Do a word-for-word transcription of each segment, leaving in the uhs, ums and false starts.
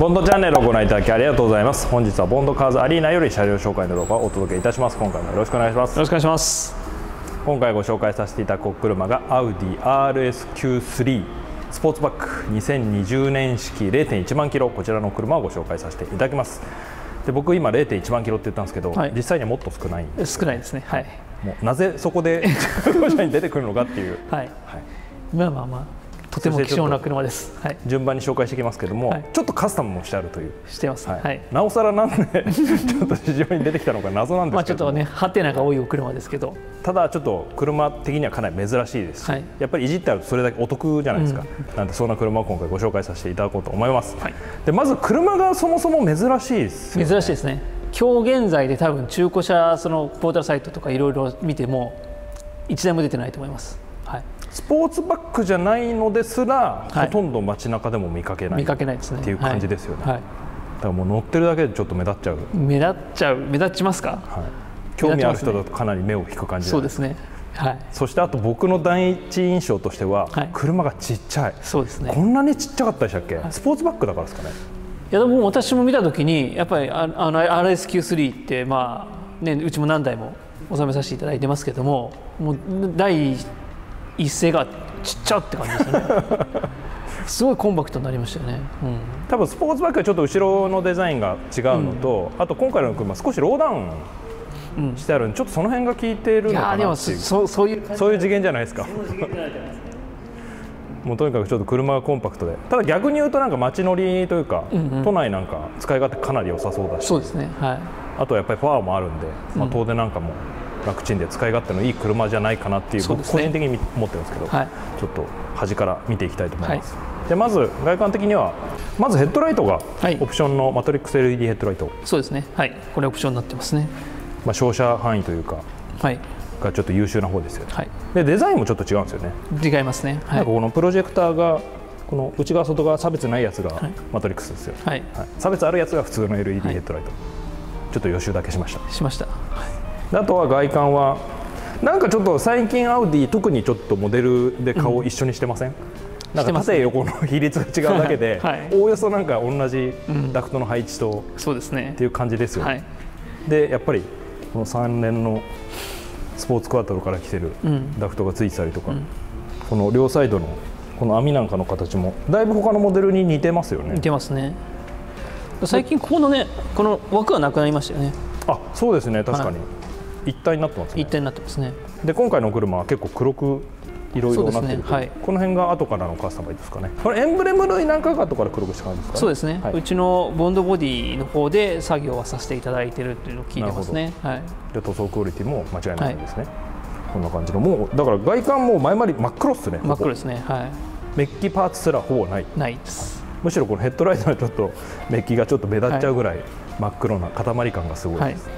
ボンドチャンネルをご覧いただきありがとうございます。本日はボンドカーズアリーナより車両紹介の動画をお届けいたします。今回もよろしくお願いします。 よろしくお願いします。 今回ご紹介させていただく車がアウディ アールエスキュースリー スポーツバックにせんにじゅうねん式 れいてんいちまんキロ、こちらの車をご紹介させていただきます。で僕今 れいてんいちまんキロって言ったんですけど、はい、実際にはもっと少ないんです。 少ないですね。はい。 もうなぜそこで自動車に出てくるのかっていう。 はい。はい、まあまあまあ。とても希少な車です。はい、 順番に紹介していきますけども、はい、ちょっとカスタムもしてあるという。 してます。はい。なおさらなんでちょっと市場に出てきたのか謎なんですけど。まあちょっとねハテナが多いお車ですけど。 ただちょっと車的にはかなり珍しいですし、はい、やっぱりいじってあるとそれだけお得じゃないですか。うん、なんでそんな車を今回ご紹介させていただこうと思います。はい、でまず車がそもそも珍しいですよね。 珍しいですね。今日現在で多分中古車そのポータルサイトとかいろいろ見ても一台も出てないと思います。はい。 スポーツバッグじゃないのですら、はい、ほとんど街中でも見かけない、見かけないですねっていう感じですよね。はいはい、だからもう乗ってるだけでちょっと目立っちゃう。 目立っちゃう、目立ちますか。はい、 興味ある人だとかなり目を引く感じ。 そうですね。はい。 そしてあと僕の第一印象としては、はい、車がちっちゃい。 そうですね。 こんなにちっちゃかったでしたっけ？はい、スポーツバッグだからですかね。 いやでも私も見たときにやっぱりあの アールエスキュースリー ってまあねうちも何台も収めさせていただいてますけども、もう第一声がちっちゃって感じですよね。すごいコンパクトになりましたよね。うん、 多分スポーツバッグはちょっと後ろのデザインが違うのと、うん、あと今回の車少しローダウンしてあるんで、ちょっとその辺が効いているのかなっていう。 そうそういうそういう次元じゃないですか。もうとにかくちょっと車がコンパクトで、ただ逆に言うとなんか街乗りというか、うんうん、都内なんか使い勝手かなり良さそうだし、 そうですね。はい。 あとやっぱりパワーもあるんで、まあ、遠出なんかも楽ちんで使い勝手のいい車じゃないかなっていう、僕個人的に思ってるんですけど、はい、ちょっと端から見ていきたいと思います。はい、でまず外観的にはまずヘッドライトがオプションのマトリックス エルイーディー ヘッドライト、はい、 そうですね。はい、これオプションになってますね。 まあ照射範囲というか、はい、がちょっと優秀な方ですよね。はい、でデザインもちょっと違うんですよね。 違いますね。はい、 なんかこのプロジェクターがこの内側外側差別ないやつがマトリックスですよ。はい、はい、差別あるやつが普通の エルイーディー ヘッドライト。はい、ちょっと予習だけしました。 しました。はい、 あとは外観はなんかちょっと最近アウディ特にちょっとモデルで顔を一緒にしてません？うん、なんか縦横の比率が違うだけで、はい、おおよそなんか同じダクトの配置と、うん、そうですねっていう感じですよね。はい、でやっぱりこのさん連のスポーツクワトロから来てるダクトがついてたりとか、うん、この両サイドのこの網なんかの形もだいぶ他のモデルに似てますよね。 似てますね。最近ここのねこの枠はなくなりましたよね。 あ、そうですね、確かに、はい、一体になってますね。 一体になってますね。 で今回の車は結構黒くいろいろなってる、ね、はい、この辺が後からのカスタマイですかね。これエンブレム類なんかが後から黒くした感じですかね。 そうですね、はい、うちのボンドボディの方で作業はさせていただいているというのを聞いてますね。はい、で塗装クオリティも間違いないですね。はい、こんな感じのもうだから外観も前まで真っ黒ですね。 真っ黒ですね。はい、 メッキパーツすらほぼない。 ないです。 むしろこのヘッドライトのちょっとメッキがちょっと目立っちゃうぐらい真っ黒な塊感がすごいです。はい、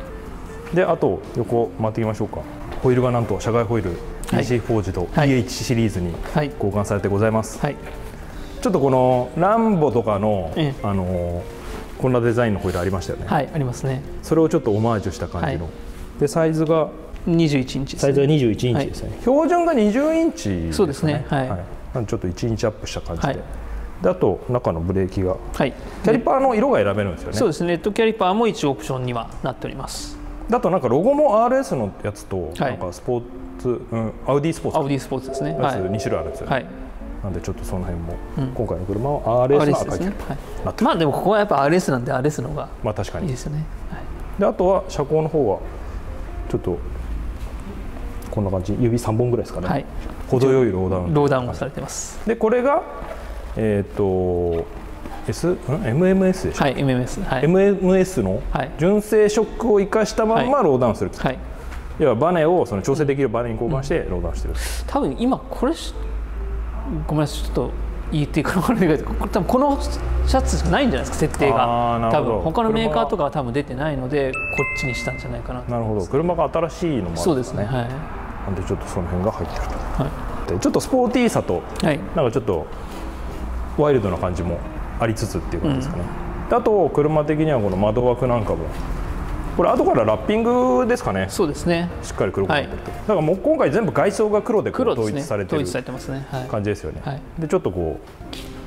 であと横回っていきましょうか。ホイールがなんと社外ホイール イーシー フォージと イーエイチ シリーズに交換されてございます。はい、ちょっとこのランボとかの、ええ、あのこんなデザインのホイールありましたよね。 はい、ありますね。 それをちょっとオマージュした感じの、はい、でサイズがにじゅういちインチですね。 サイズがにじゅういちインチですね。はい、標準がにじゅうインチですね。 そうですね。はい、はい、 なんでちょっといちインチアップした感じで。はい、であと中のブレーキが、はい、キャリパーの色が選べるんですよね。 そうですね。レッドキャリパーも一応オプションにはなっております。 だとなんかロゴも アールエス のやつと、なんかスポーツ、うん、アウディスポーツ、 アウディスポーツですね。 やつに種類あるんですよね。はい、なんでちょっとその辺も、うん、今回の車は アールエス の赤いキャリパー、はい、 まあでもここはやっぱ アールエス なんで アールエス の方がまあ確かにいいですよね。はい、 であとは車高の方はちょっとこんな感じ、指さんぼんぐらいですかね。はい、程よいローダウンローダウンをされてます。 でこれがえっ、ー、とS、ん エムエムエス でしょ。はい、エムエムエス、はい、エムエムエス の純正ショックを生かしたまんまローダウンする。はい、要はバネをその調整できるバネに交換してローダウンしてる。うん、 多分今これごめんなさいちょっと言っていくのがないけど、これ多分このシャツしかないんじゃないですか設定が。多分他のメーカーとかは多分出てないのでこっちにしたんじゃないかな。 なるほど。車が新しいのもあるんですね。 そうですね。はい。 なんでちょっとその辺が入ってると。はい、でちょっとスポーティーさと、はい、なんかちょっとワイルドな感じもありつつっていう感じですかね。うん、あと車的にはこの窓枠なんかもこれ後からラッピングですかね。 そうですね。 しっかり黒くなってると、はい、だからもう今回全部外装が黒で統一されてる統一されてますね。 感じですよね。はい、でちょっとこう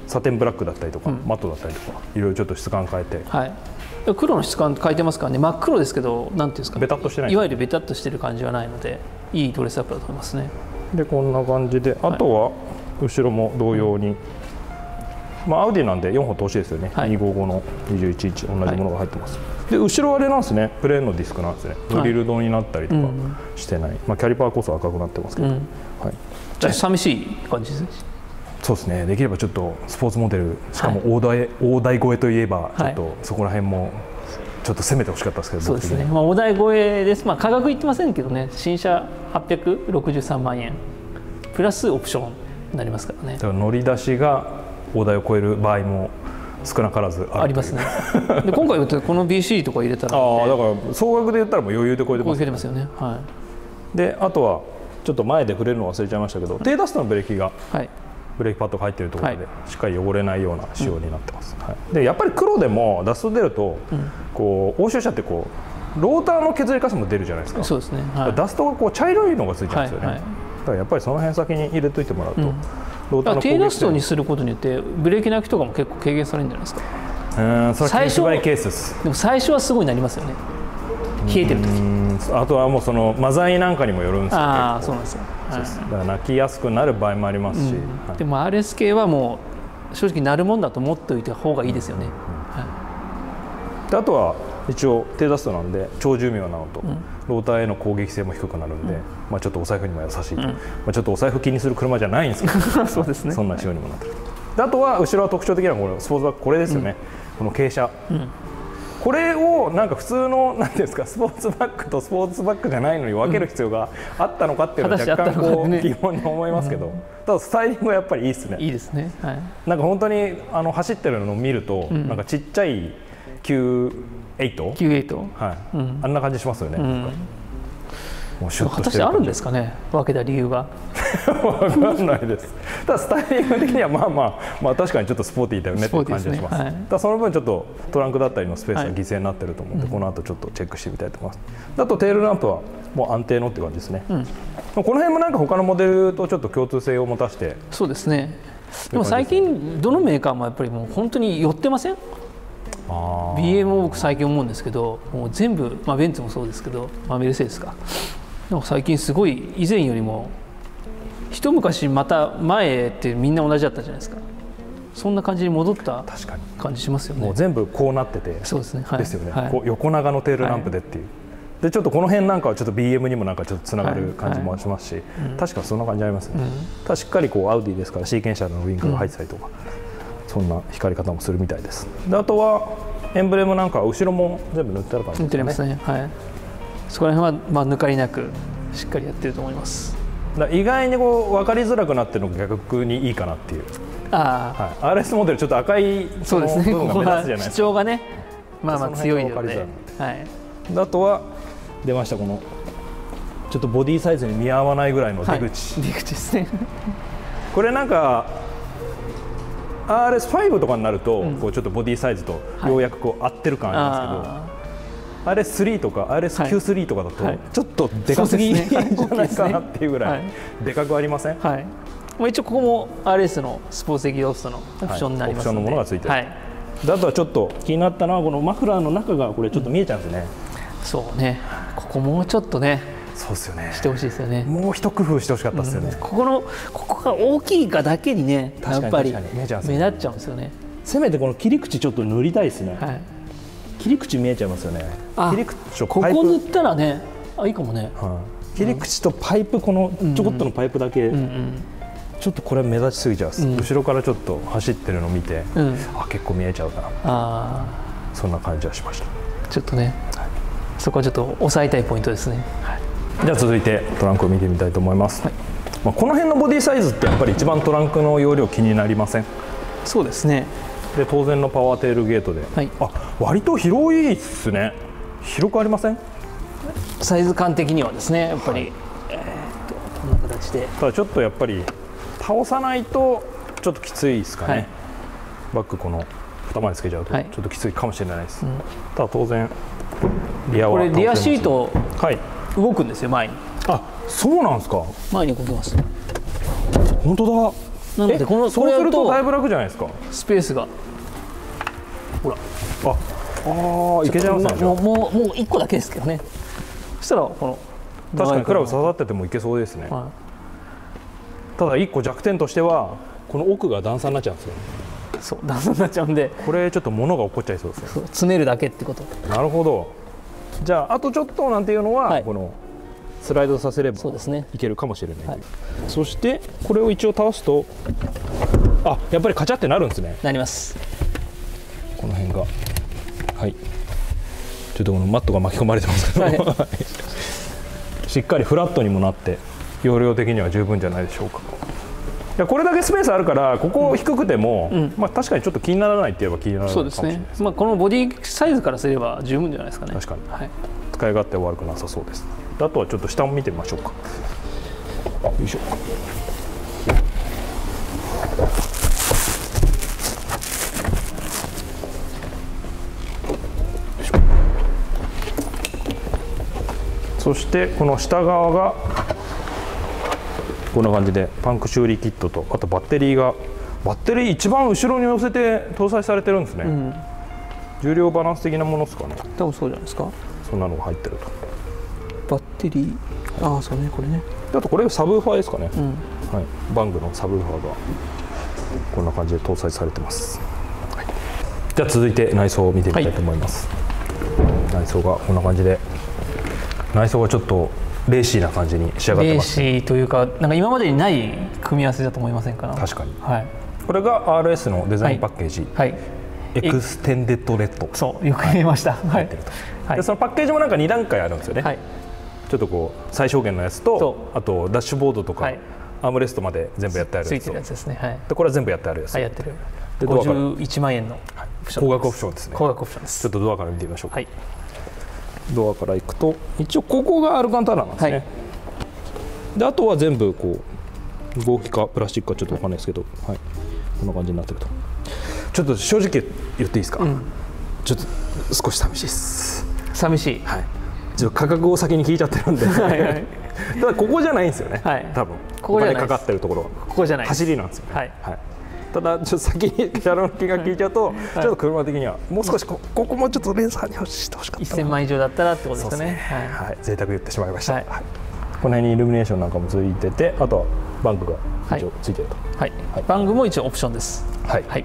サテンブラックだったりとか、うん、マットだったりとかいろいろちょっと質感変えて、 はい、黒の質感変えてますからね。真っ黒ですけど、なんていうんですかね、 ベタっとしてない、 いわゆるベタっとしてる感じはないのでいいドレスアップだと思いますね。 でこんな感じで、あとは後ろも同様に、はい、まあ、アウディなんでよんほん通しですよね、はい、にひゃくごじゅうごのにじゅういちインチ同じものが入ってます、はい、で後ろはあれなんですね、プレーンのディスクなんですね、ドリルドになったりとかしてない、はい、まあ、キャリパーこそ赤くなってますけど、うん、はい、 じゃあ寂しい感じですね。 そうですね、できればちょっとスポーツモデル、しかも大台、はい、大台超えといえばちょっとそこら辺もちょっと攻めてほしかったですけど、 そうですね、まあ、大台超えです、まあ、価格言ってませんけどね、新車はっぴゃくろくじゅうさんまんえんプラスオプションになりますからね。だから乗り出しが大台を超える場合も少なからずあるありますね。で今回この ビーシー とか入れたら、 ああ、だから総額で言ったらもう余裕で超えてます、 超えてますよね、はい、 であとはちょっと前で触れるの忘れちゃいましたけど、低ダストのブレーキが、はい、ブレーキパッドが入っているところで、はい、しっかり汚れないような仕様になってます、うん、はい、でやっぱり黒でもダスト出ると、うん、こう欧州車ってこうローターの削りカスも出るじゃないですか。 そうですね、はい、 ダストがこう茶色いのがついてるんですよね、はいはい、だからやっぱりその辺先に入れといてもらうと、うん、 ローターの低ダストにすることによってブレーキの空きとかも結構軽減されるんじゃないですか。 うん、それはケースバイケースです。 でも最初はすごいなりますよね、冷えてる時。 あとはもうそのマザイなんかにもよるんですよ。 ああ、そうなんですよ、はい、 だから泣きやすくなる場合もありますし、うん、 はい、でも アールエス 系はもう正直なるもんだと思っておいた方がいいですよね、うん、はい、であとは一応低ダストなんで長寿命なのと、うん、ローターへの攻撃性も低くなるんで、うん、まあ、ちょっとお財布にも優しいと、うん、まあ、ちょっとお財布気にする車じゃないんですけどそうですね、 そんな仕様にもなってる、はい、であとは後ろは特徴的なこれスポーツバッグ、これですよね、うん、この傾斜、うん、これをなんか普通のなんていうんですか、スポーツバッグとスポーツバッグじゃないのに分ける必要があったのかっていうのは若干こう疑問に思いますけど、ただスタイリングはやっぱりいいですね。 いいですね、はい、 なんか本当にあの走ってるのを見ると、うん、なんかちっちゃいキューエイト、 キューエイト、 はい、うん、あんな感じしますよね、うん、もうシュッとしてる。果たしてあるんですかね、分けた理由が。 分かんないです。ただスタイリング的にはまあまあ、まあ、確かにちょっとスポーティーだよねっていう感じがします。すね、はい、ただその分ちょっとトランクだったりのスペースが犠牲になってると思うので、はい、この後ちょっとチェックしてみたいと思います。あとテールランプはもう安定のって感じですね、うん、この辺もなんか他のモデルとちょっと共通性を持たせて。 そうですね。でも最近どのメーカーもやっぱりもう本当に寄ってません？あ ビーエム も僕最近思うんですけど、もう全部、まあ、ベンツもそうですけど、まあ、メルセデスか、なんか最近すごい以前よりも一昔また前ってみんな同じだったじゃないですか。そんな感じに戻った感じしますよね。 もう全部こうなってて、 そうですね、はい、 ですよね、 はい、 こう横長のテールランプでっていう、はい、でちょっとこの辺なんかはちょっと ビーエム にもなんかちょっとつながる感じもしますし、はいはい、確かそんな感じありますね、うん、ただしっかりこうアウディですからシーケンシャルのウィングが入ってたりとか、うん、そんな光り方もするみたいです。であとはエンブレムなんかは後ろも全部塗ってある感じですね。塗ってますね、はい、 そこら辺はまあ抜かりなくしっかりやってると思います。 だ意外にこう分かりづらくなってるのが逆にいいかなっていう。あ、はい、アールエス モデルちょっと赤いそうですね、 部分が目立つじゃないですか。 主張がね、まあまあ強いので、はい、 あとは出ましたこのちょっとボディサイズに見合わないぐらいの出口、 はい、出口ですねこれなんか アールエスファイブ とかになると、うん、こうちょっとボディサイズとようやくこう合ってる感ありますけど、はい、アールエススリー とか アールエスキュースリー とかだと、はい、ちょっとでかすぎじゃないかなっていうぐらいでかくありません？ はい、まあ一応ここも アールエス のスポーツ的ロフトのオプションになりますので、はい、オプションのものがついてる、はい、 であとはちょっと気になったのはこのマフラーの中がこれちょっと見えちゃうんですね、 うん、そうね、ここもうちょっとね、 そうですよね、 してほしいですよね。 もう一工夫してほしかったですよね、 うん、ここのここが大きいかだけにね、やっぱり目立っちゃうんですよね。 せめてこの切り口ちょっと塗りたいですね、はい、切り口見えちゃいますよね。切り口ここ塗ったらね、あ、いいかもね、 はい、切り口とパイプ、このちょこっとのパイプだけ、うんうん、ちょっとこれ目立ちすぎちゃう、うん、後ろからちょっと走ってるのを見て、うん、あ、結構見えちゃうな、あ、そんな感じはしました。 ちょっとね、はい、そこはちょっと抑えたいポイントですね、はい、 じゃあ続いてトランクを見てみたいと思います、はい、まあ、この辺のボディサイズってやっぱり一番トランクの容量気になりません？ そうですね。 で当然のパワーテールゲートで、はい、あ、割と広いですね。広くありません？ サイズ感的にはですね、やっぱり、はい、えー、っとこんな形で、 ただちょっとやっぱり倒さないとちょっときついですかね、はい、バックこの二枚つけちゃうとちょっときついかもしれないです、はい、ただ当然リアは、 これリアシート動くんですよ、前に。 あ、そうなんですか。 前に動きます。 本当だ。 なのでこのそうするとだいぶ楽じゃないですか。 スペースがほらああいけちゃいますね。 もうもうもういっこだけですけどね。そしたらこの確かにクラブ刺さっててもいけそうですね、はい、ただいっこ弱点としてはこの奥が段差になっちゃうんですよね。 そう段差になっちゃうんでこれちょっと物が起こっちゃいそうですね。 詰めるだけってこと。 なるほど。じゃああとちょっとなんていうのは、はい、このスライドさせればいけるかもしれない、はい、そしてこれを一応倒すとあやっぱりカチャってなるんですね。 なります。 この辺がはいちょっとこのマットが巻き込まれてますけど、はい、しっかりフラットにもなって容量的には十分じゃないでしょうか。いやこれだけスペースあるからここ低くても、うんまあ、確かにちょっと気にならないって言えば気にならないかもしれないです。 そうですね、まあ、このボディサイズからすれば十分じゃないですかね。 確かに、はい、使い勝手は悪くなさそうです。あとはちょっと下も見てみましょうか。よいしょ。そしてこの下側がこんな感じでパンク修理キットとあとバッテリーがバッテリー一番後ろに寄せて搭載されてるんですね、うん、重量バランス的なものですかね。 多分そうじゃないですか。 そんなのが入ってるとバッテリーああそうねこれね。 あとこれサブウーファーですかね、うんはい、バングのサブウーファーがこんな感じで搭載されてます、はい、じゃあ続いて内装を見てみたいと思います、はい、内装がこんな感じで内装がちょっとレーシーな感じに仕上がってます、ね、 レーシーというかなんか今までにない組み合わせだと思いませんか。 確かに、 はい、 これが アールエス のデザインパッケージ、はいはい、エクステンデッドレッドそうよく言いました、はい、 入ってると、はい、でそのパッケージもなんかに段階あるんですよね、はい、ちょっとこう最小限のやつとあとダッシュボードとか、はい、アームレストまで全部やってあるやつとついてるやつですね、はい、 でこれは全部やってあるやつ、 はい、やってるでごじゅういちまんえんの高額オプションですね。 高額オプションです。 ちょっとドアから見てみましょうか、はい、ドアから行くと一応ここがアルカンターラなんですね、はい、であとは全部こう合皮かプラスチックかちょっと分かんないですけど、はい、こんな感じになってると。ちょっと正直言っていいですか、うん、ちょっと少し寂しいです。 寂しい、 はい、ちょっと価格を先に聞いちゃってるんではい、はい、ただここじゃないんですよね、はい、多分ここお金かかってるところはここじゃない走りなんですよね、はいはい、ただちょっと先に車両の金額聞いちゃうと、はい、ちょっと車的にはもう少し こ, ここもちょっとレーサーに欲してほしかったな。 せんまん以上だったらってことですかね。 はいはい、贅沢言ってしまいました、はいはい、この辺にイルミネーションなんかもついててあとはバングが一応ついてると、 はいはい、バングも一応オプションです。はい、はい、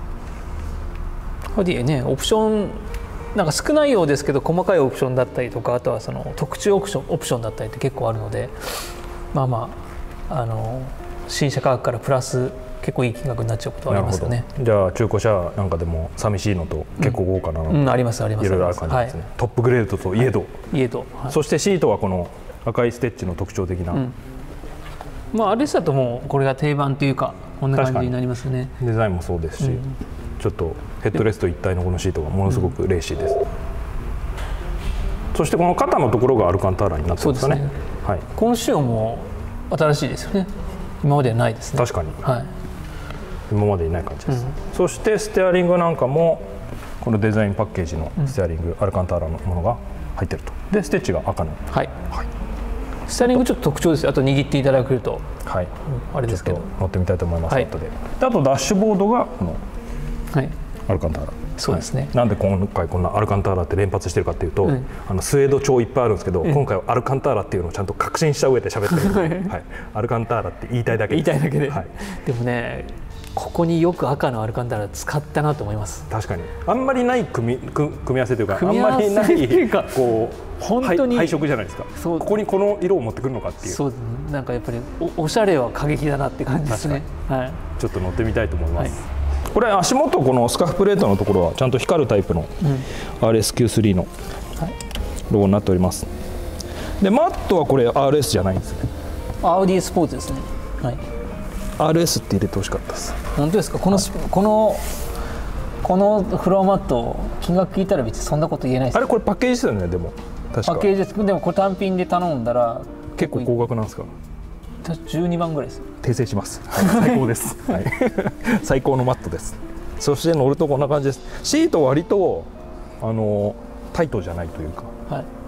ボディねオプションなんか少ないようですけど細かいオプションだったりとかあとはその特注オプションオプションだったりって結構あるのでまあまああの新車価格からプラス結構いい金額になっちゃうことはありますよね。 じゃあ中古車なんかでも寂しいのと結構豪華なの、 うんうん、ありますあります。 いろいろある感じですね、はい、トップグレードといえど、はい、 いえど、はい、 そしてシートはこの赤いステッチの特徴的な、うん、 まああれだともうこれが定番というかこんな感じになりますね。 デザインもそうですし、うん、ちょっとヘッドレスト一体のこのシートがものすごくレーシーです、うん、そしてこの肩のところがアルカンターラになってますね。はい、 この仕様も新しいですよね。今まではないですね。 確かに、はい、今までにない感じです、うん、そしてステアリングなんかもこのデザインパッケージのステアリング、うん、アルカンターラのものが入ってると。でステッチが赤の、はいはい、 ステアリングちょっと特徴ですよ。あと握っていただけると、はい、うん、あれですけど乗ってみたいと思います、はい、後で。であとダッシュボードがこの、 はい、 アルカンターラ。 そうですね、 はい、なんで今回こんなアルカンターラって連発してるかっていうと、うん、あのスウェード調いっぱいあるんですけど、うん、今回はアルカンターラっていうのをちゃんと確信した上で喋ってるので、はい、アルカンターラって言いたいだけで言いたいだけで、はい、でもねここによく赤のアルカンターラ使ったなと思います。 確かにあんまりない組み、組み合わせというかあんまりないこう本当に配色じゃないですか。ここにこの色を持ってくるのかっていう。そうなんかやっぱり お, おしゃれは過激だなって感じですね。はい、 ちょっと乗ってみたいと思います、はい、これ足元このスカーフプレートのところはちゃんと光るタイプの アールエスキュースリー のロゴになっております。でマットはこれ アールエス じゃないんですね。 アウディスポーツですね。はい、 アールエス って入れてほしかったです。 本当ですか。この、はい、このこのフロアマット金額聞いたら別にそんなこと言えないです。 あれこれパッケージですよね。でも確かパッケージです。でもこれ単品で頼んだら結構高額なんですか。 じゅうにまんぐらいです。 訂正します、はい、最高です、はい、最高のマットです。そして乗るとこんな感じです。シート割とあのタイトじゃないというか、はい、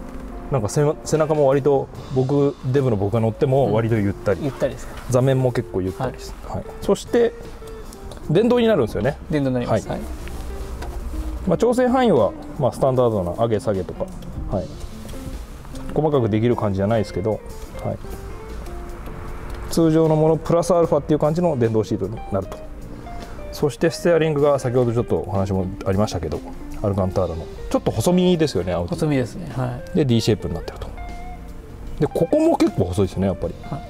なんか背背中も割と僕デブの僕が乗っても割とゆったり、 ゆったりですか。 座面も結構ゆったりです、はいはい、そして電動になるんですよね。 電動になります、はい、 まあ、調整範囲はまあスタンダードな上げ下げとか、はい、細かくできる感じじゃないですけど、はい、通常のものプラスアルファっていう感じの電動シートになると。そしてステアリングが先ほどちょっとお話もありましたけど、アルカンターラのちょっと細身ですよね。 細身ですね、はい、 で D シェイプになってると。でここも結構細いですね、やっぱり、 はい、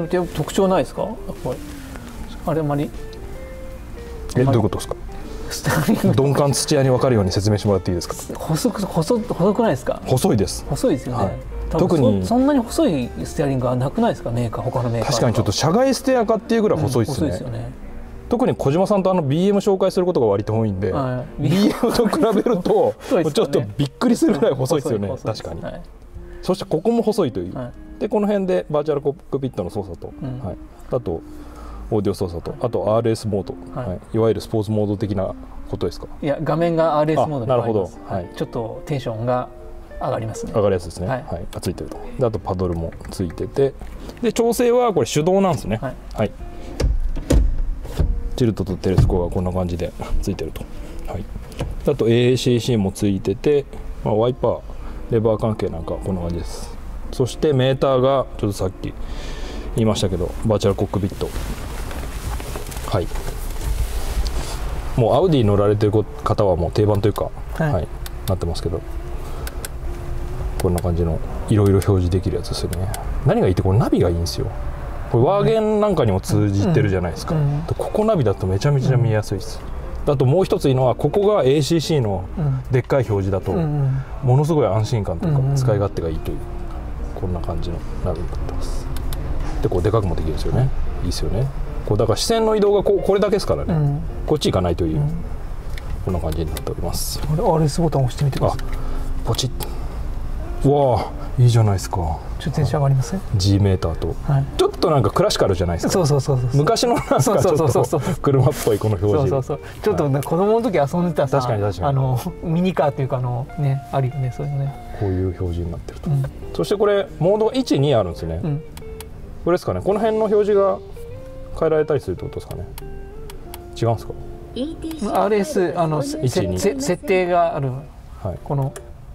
で特徴ないですか、やっぱりあれあまり。 え、どういうことですか。鈍感土屋に分かるように説明してもらっていいですか。 細く細細くないですか。 細いです。 細いですよね、はい、 特にそ, そんなに細いステアリングはなくないですか、メーカー、他のメーカー。 確かにちょっと車外ステアかっていうぐらい細いですね、うん、細いですよね。特に小島さんとあの ビーエム 紹介することが割と多いんで、はい、ビーエム と比べるとちょっとびっくりするぐらい細いですよね、確かに、はい、そしてここも細いという、はい、でこの辺でバーチャルコックピットの操作と、うんはい、あとオーディオ操作と、あと アールエス モード、はいはい、いわゆるスポーツモード的なことですか。いや、画面が アールエス モードになります。はい、ちょっとテンションが上がりますね。上がるやつですね、はいはい、がついてると。であとパドルもついてて、で調整はこれ手動なんですね。はい、はい、チルトとテレスコがこんな感じでついてると。はい、あと エーエーシーシー もついてて、まあ、ワイパーレバー関係なんかこんな感じです。そしてメーターがちょっとさっき言いましたけど、バーチャルコックピット、はい、もうアウディ乗られてる方はもう定番というか、はいはい、なってますけど、こんな感じのいろいろ表示できるやつですよね。何がいいってこれナビがいいんですよ。これワーゲンなんかにも通じてるじゃないですか、うんうん、ここナビだとめちゃめちゃ見やすいです、うん、あともう一ついいのはここが エーシーシー のでっかい表示だとものすごい安心感とか使い勝手がいいという、こんな感じのナビになってます。でこうでかくもできるんですよね。いいですよね。こうだから視線の移動がこうこれだけですからね、うん、こっち行かないという、うん、こんな感じになっております。あれ アールエス ボタンを押してみてください。ポチッ、わあいいじゃないですか。ちょっとテンション上がりますね。 G メーターと、はい、ちょっとなんかクラシカルじゃないですか。そうそうそうそう、昔のなんかちょっと車っぽいこの表示。そうそうそう、ちょっと、ね、子供の時遊んでたさ、確かに確かにあのミニカーっていうかあのね、あるよね、そういうのね。こういう表示になってると、うん、そしてこれモードいち、にあるんですね、うん、これですかね。この辺の表示が変えられたりするってことですかね。違うんですか。 アールエス あのせせ設定がある、はい、この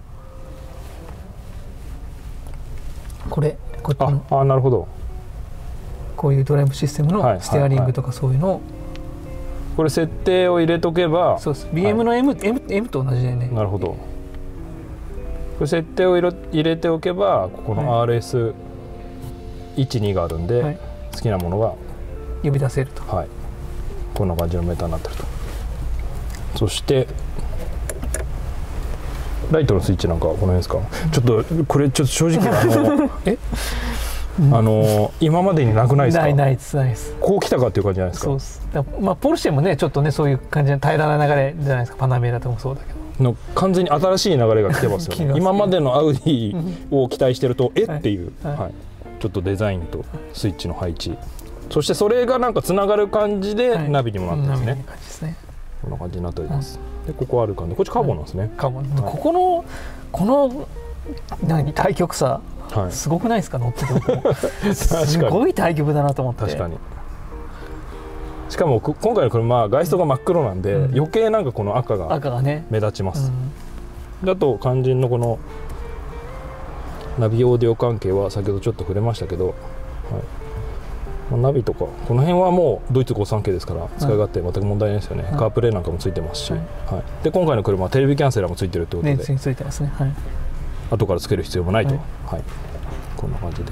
これこっちの、ああなるほど、こういうドライブシステムのステアリングとかそういうのを、はいはいはい、これ設定を入れとけば、そうです ビーエム の M、はい、M, M と同じでね。なるほど。これ設定を入れておけばここの アールエスいち、に があるんで、はい、好きなものが呼び出せると、はい、こんな感じのメーターになってると。そしてライトのスイッチなんかはこの辺ですか。ちょっとこれちょっと正直あのえあの今までになくないですか。ないないですないです。こう来たかっていう感じじゃないですか。そうです。だまあポルシェもねちょっとねそういう感じの平らな流れじゃないですか。パナメラともそうだけど。の完全に新しい流れが来てますよね。今までのアウディを期待してるとえっていう、はいはい、ちょっとデザインとスイッチの配置、そしてそれがなんかつながる感じでナビにもなってますね。はい、ナビの感じですね。こんな感じになっております。うん、でここある感じ、こっちカーボンなんですね。カーボン。はい、ここのこの何対極差、はい、すごくないですか。乗っててすごい対極だなと思って。確かに。しかも今回の車は外装が真っ黒なんで、うん、余計なんかこの赤が目立ちます。うん、あと肝心のこのナビオーディオ関係は先ほどちょっと触れましたけど、はい、ナビとかこの辺はもうドイツごさん系ですから使い勝手全く問題ないですよね。はい、カープレイなんかもついてますし、はいはい、で今回の車はテレビキャンセラーもついてるってことで、ね、ついてますね。はい、後からつける必要もないと、はいはい、こんな感じで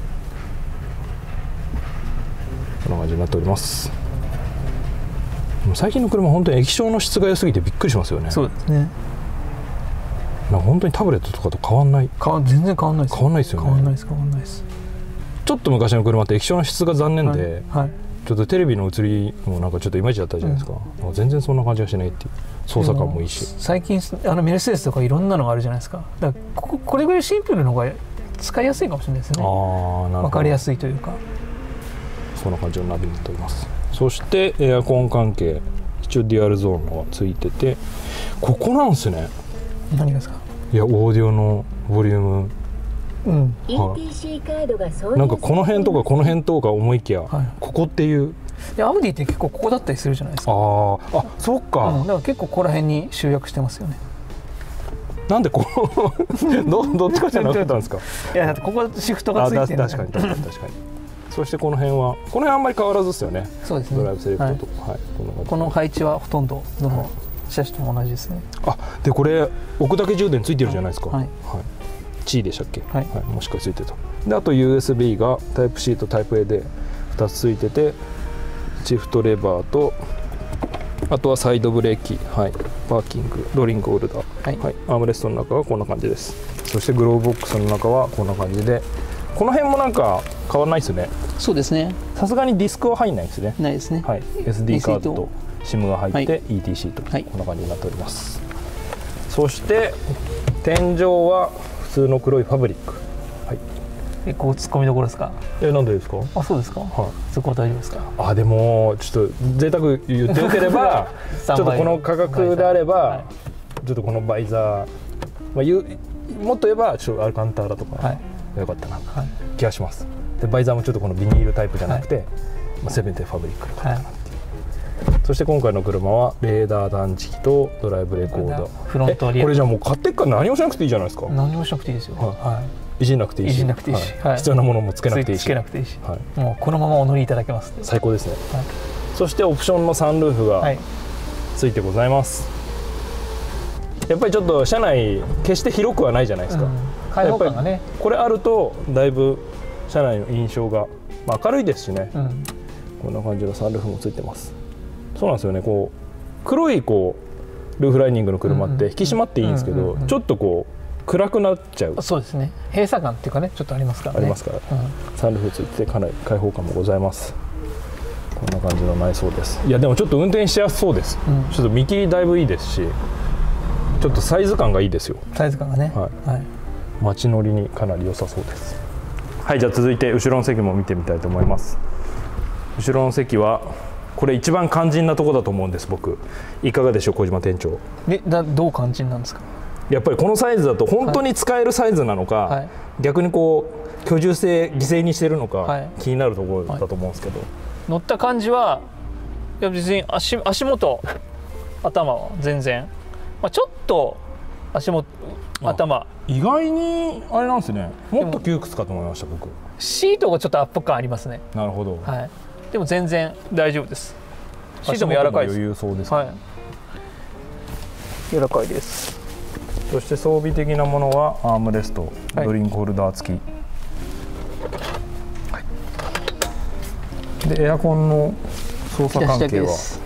こんな感じになっております。最近の車本当に液晶の質が良すぎてびっくりしますよね。そうですね。なんか本当にタブレットとかと変わんない。全然変わんないです。変わんないですよね。変わんないです。変わんないです。ちょっと昔の車って液晶の質が残念で、はいはい、ちょっとテレビの映りもなんかちょっといまいちだったじゃないですか。うん、全然そんな感じがしないっていう操作感もいいし。最近あのメルセデスとかいろんなのがあるじゃないですか。だからこここれぐらいシンプルの方が使いやすいかもしれないですね。ああ、なるほど。分かりやすいというか。そんな感じのナビになっております。そしてエアコン関係一応デュアルゾーンがついてて、ここなんですね。何がですか。いやオーディオのボリュームうん、 イーティーシー カードがそうなんかこの辺とかこの辺とか思いきや、はい、ここっていういやアウディって結構ここだったりするじゃないですか。 ああそっか、 うん、だから結構ここら辺に集約してますよね。 なんでこう ど, どっちかじゃなかったんですかいやだってここシフトがついてる。 確かに確かに確かにそしてこの辺はこの辺あんまり変わらずですよね。 そうですね。 ドライブセレクトと、はいはい、こ, のこの配置はほとんどどの車種とも同じですね。 あでこれ置くだけ充電ついてるじゃないですか。はい、はい、チー でしたっけ、 はいはい、もしかついてた。であと ユーエスビー がタイプ C とタイプ A でふたつついててシフトレバーとあとはサイドブレーキ、はい、パーキングドリンクホルダー、はいはい、アームレストの中はこんな感じです。そしてグローブボックスの中はこんな感じでこの辺もなんか変わらないですね。 そうですね。 さすがにディスクは入んないですね。 ないですね、 はい、エスディー カードと SIM が入って、はい、イーティーシー と、 はい、 こんな感じになっております。そして天井は普通の黒いファブリック、はい、 えこう突っ込みどころですか。 えなんでですか。 あそうですか、はい、そこは大丈夫ですか。 あでもちょっと贅沢言ってよければちょっとこの価格であれば、はい、ちょっとこのバイザー、まあ、言うもっと言えばちょっとアルカンターラとか、はい、よかったな、はい、気がします。でバイザーもちょっとこのビニールタイプじゃなくて、はい、まあ、セブンティーファブリックよかったなっていう、はい、そして今回の車はレーダー探知機とドライブレコーダーフロントリアこれじゃあもう買ってっから何もしなくていいじゃないですか。 何もしなくていいですよ、はいはい、 いじんなくていいし、 いじんなくていいし、 はい、必要なものもつけなくていいし、 つけなくていいし、 はい、 もうこのままお乗りいただけます。 最高ですね、はい、そしてオプションのサンルーフがついてございます、はい、やっぱりちょっと車内決して広くはないじゃないですか、うん、 開放感がねこれあるとだいぶ車内の印象が、まあ、明るいですしね、うん、こんな感じのサンルーフもついてます。そうなんですよね。こう黒いこうルーフライニングの車って引き締まっていいんですけど、ちょっとこう暗くなっちゃう。 そうですね。閉鎖感っていうかね、ちょっとありますからね。 ありますから、うん、サンルーフついてかなり開放感もございます。こんな感じの内装です。いやでもちょっと運転しやすそうです、うん、ちょっと見切りだいぶいいですし、ちょっとサイズ感がいいですよ。 サイズ感がね、 はいはい、街乗りにかなり良さそうです。はい、じゃあ続いて後ろの席も見てみたいと思います。後ろの席はこれ一番肝心なところだと思うんです。僕いかがでしょう、小島店長。 でだどう肝心なんですか。 やっぱりこのサイズだと本当に使えるサイズなのか、はい、逆にこう居住性犠牲にしてるのか、はい、気になるところだと思うんですけど、はい、 乗った感じはいや別に 足, 足元頭は全然、まあ、ちょっと足元頭意外にあれなんですね。もっと窮屈かと思いました僕。 シートがちょっとアップ感ありますね。 なるほど、 はい、でも全然大丈夫です。シートも柔らかいです。 余裕そうですね、はい、 柔らかいです。 そして装備的なものはアームレスト、はい、ドリンクホルダー付き、はい、でエアコンの操作関係は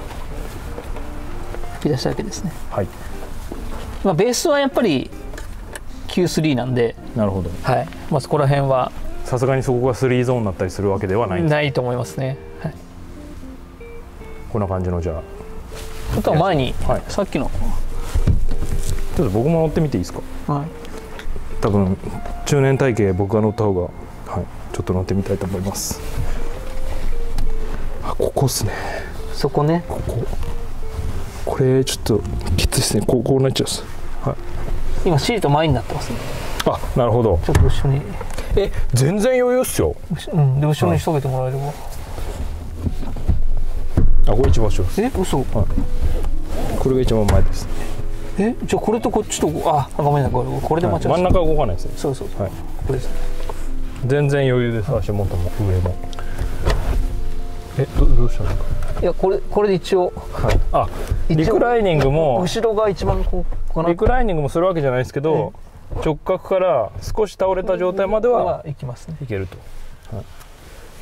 吹き出しだけですね。 はい、 まあ、ベースはやっぱり キュースリー なんで。 なるほど、 はい、まあ、そこら辺はさすがにそこがスリーゾーンになったりするわけではないんです。 ないと思いますね、はい、 こんな感じの。じゃああとは前に、はい、さっきのちょっと僕も乗ってみていいですか。はい、多分中年体型僕が乗った方が、はい、ちょっと乗ってみたいと思います。あ、ここっすね。 そこね。 こここれちょっときついですね。こうこうなっちゃうんです、はい、 今シート前になってますね。 あ、なるほど。 ちょっと後ろに。 え、全然余裕っすよ。 うん、で後ろにしとけてもらえれば、はい、 あ、これ一番後ろです。 え、嘘、はい、 これが一番前です。 え、じゃあこれとこっちと、あ、ごめんなさい、これで間違えた、 はい、真ん中は動かないですね。 そうそうそう、はい、これですね。 全然余裕です。足元も上も。え、ど, どうしたんですか。 いや、これこれで一応、はい、 あ、リクライニングも後ろが一番こうかな。 リクライニングもするわけじゃないですけど、直角から少し倒れた状態まではいきますね。 いけると、はい、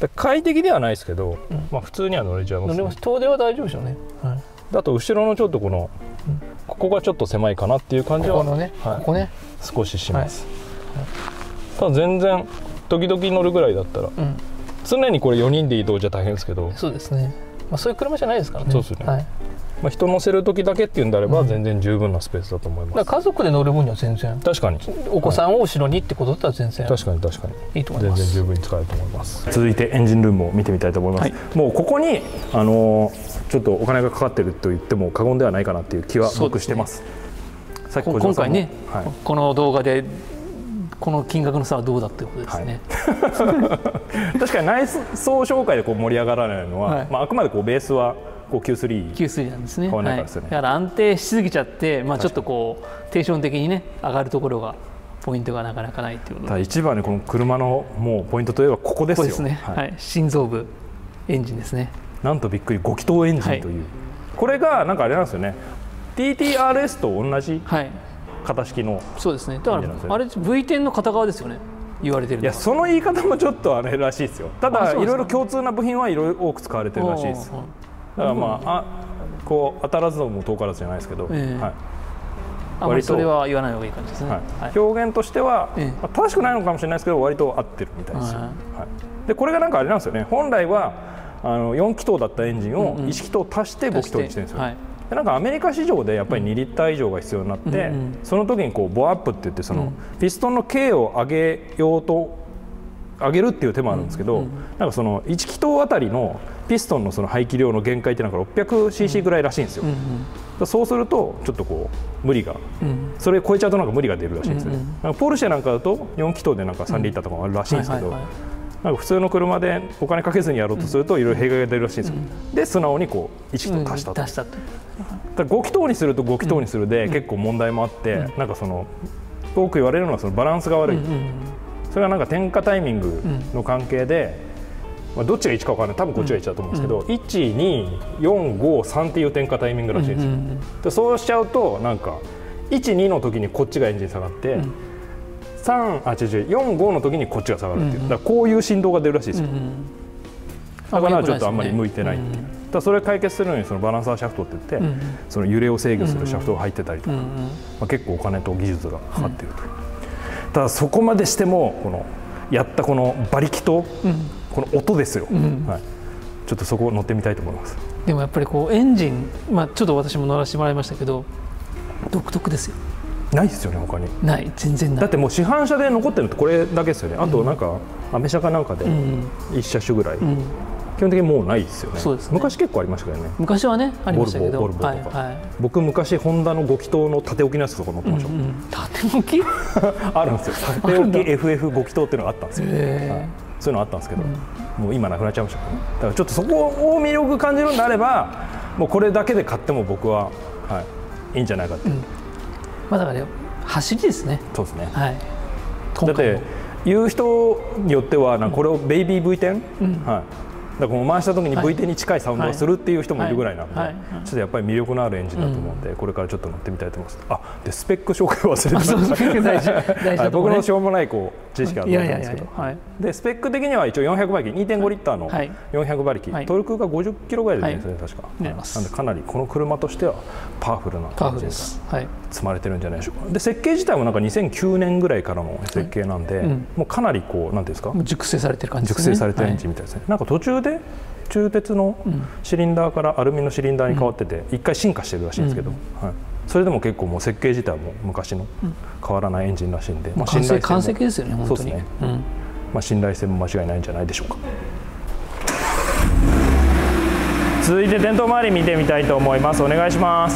快適ではないですけど、うん、まあ普通には乗れちゃいます、ね、 乗れます。遠出は大丈夫でしょうね、はい、 だと後ろのちょっとこの、うん、ここがちょっと狭いかなっていう感じは、 ここのね、はい、ここね、 少しします、はいはい、ただ全然時々乗るぐらいだったら、うん、常にこれよにんで移動じゃ大変ですけど。そうですね、まあ、そういう車じゃないですからね。そうですね、はい、まあ、人乗せる時だけっていうんであれば全然十分なスペースだと思います、 うん、だから家族で乗る分には全然。 確かにお子さんを後ろにってことだったら全然、 はい、確かに確かにいいと思います。 全然十分に使えると思います。続いてエンジンルームを見てみたいと思います、はい、もうここに、あのー、ちょっとお金がかかってると言っても過言ではないかなっていう気は僕してます。さっき今回ね、はい、この動画でこの金額の差はどうだっていうことですね、 はい、確かに内装紹介でこう盛り上がらないのは、はい、まあ、あくまでこうベースはこう キュースリー, キュースリーなんですね。 変わらないからですよね、 はい、だから安定しすぎちゃって、まあ、ちょっとこうテンション的にね上がるところがポイントがなかなかないっていうこと。 ただ一番ねこの車のもうポイントといえばここですよ。 ここですね、はいはい、心臓部エンジンですね。 なんとびっくりご気筒エンジンという、はい、これがなんかあれなんですよね ティーティーアールエス と同じ型式の、はい、 そうですね。だからあれ ブイテン の片側ですよね言われてるのは。 いやその言い方もちょっとあれらしいですよ。ただいろいろ共通な部品はいろいろ多く使われてるらしいです。だからまあ、あこう当たらずも遠からずじゃないですけど、えーはい、 あ割とそれは言わない方がいい感じですね、はいはい、表現としては、えーまあ、正しくないのかもしれないですけど割と合ってるみたいですよ、はい、でこれがなんかあれなんですよね。本来はあのよん気筒だったエンジンをいち気筒足してご気筒にしてるんですよ、はい、でなんかアメリカ市場でやっぱりにリッター以上が必要になって、うんうん、その時にこうボアアップって言ってその、うん、ピストンの径を上げようと上げるっていう手もあるんですけど、うんうん、なんかそのいち気筒あたりのピストンのその排気量の限界ってなんか ろっぴゃくシーシー ぐらいらしいんですよ、うんうん、そうするとちょっとこう無理が、うん、それ超えちゃうとなんか無理が出るらしいんですね、うんうん、なんかポルシェなんかだとよん気筒でなんかさんリッターとかもあるらしいんですけど、なんか普通の車でお金かけずにやろうとするといろいろ弊害が出るらしいんですよ、うん、で素直にこういち気筒足したと、うん、足したとだご気筒にするとご気筒にするで結構問題もあって、うん、なんかその多く言われるのはそのバランスが悪い、うんうん、それはなんか点火タイミングの関係で、まあ、どっちがいちか分からない、多分こっちがいちだと思うんですけど、うん、いち、に、よん、ご、さんっていう点火タイミングらしいんですよ、うんうん、でそうしちゃうとなんかいち、にの時にこっちがエンジン下がって、うん、さん、あ、違う違う、よん、ごの時にこっちが下がるっていう、だからこういう振動が出るらしいですよ、うんうん、だからちょっとあんまり向いてないっていう、うんうん、だからそれを解決するのにそのバランサーシャフトって言って、うんうん、その揺れを制御するシャフトが入ってたりとか、うんうん、まあ、結構お金と技術がかかっているという、うん、ただそこまでしてもこのやったこの馬力と、うん、この音ですよ、うん、はい、ちょっとそこを乗ってみたいと思います。 でもやっぱりこうエンジン、まあ、ちょっと私も乗らせてもらいましたけど独特ですよ。 ないですよね他に。 ない全然ない。 だってもう市販車で残ってるのってこれだけですよね。あとなんか、うん、アメ車かなんかでいち車種ぐらい、うん、基本的にもうないですよね。そうですね。昔結構ありましたけどね。 昔はねありましたけど、 ボルボボルボとか、 はいはい、 僕昔ホンダのご気筒の縦置きのやつとか乗ってました、うんうん、 縦置きあるんですよ。縦置き エフエフご 気筒っていうのがあったんですよ、はい、そういうのあったんですけど、うん、もう今なくなっちゃいましたけど、ね、だからちょっとそこを魅力感じるのであればもうこれだけで買っても僕は、はい、いいんじゃないかって、うん、まあだから、ね、走りですね。 そうですね、 はい、 だって言う人によってはなんかこれをベイビー ブイテン、うん、はい、だから回した時に ブイテン に近いサウンドをするっていう人もいるぐらいなんで、はいはいはい、ちょっとやっぱり魅力のあるエンジンだと思うので、うん、これからちょっと乗ってみたいと思います。あでスペック紹介忘れてました。僕のしょうもないこう知識があったんですけど、でスペック的には一応よんひゃくばりき にてんごリッターのよんひゃくばりき、はい、トルクがごじゅっキロぐらいで出るんですね、はい、確か、はい、なんでかなりこの車としてはパワフルなエンジンが積まれてるんじゃないでしょうか。で設計自体もなんかにせんきゅうねんぐらいからの設計なんで、はい、うん、もうかなりこうなんていうんですか、 熟成されてる感じですね。 熟成されてるエンジンみたいですね、はい、なんか途中で鋳鉄のシリンダーからアルミのシリンダーに変わってて一回進化してるらしいんですけど、はい、それでも結構もう設計自体も昔の変わらないエンジンらしいんで、まあ、 信頼性も完成形ですよね本当に。 そうですね、うん、まあ、信頼性も間違いないんじゃないでしょうか。続いて電灯周り見てみたいと思います。お願いします。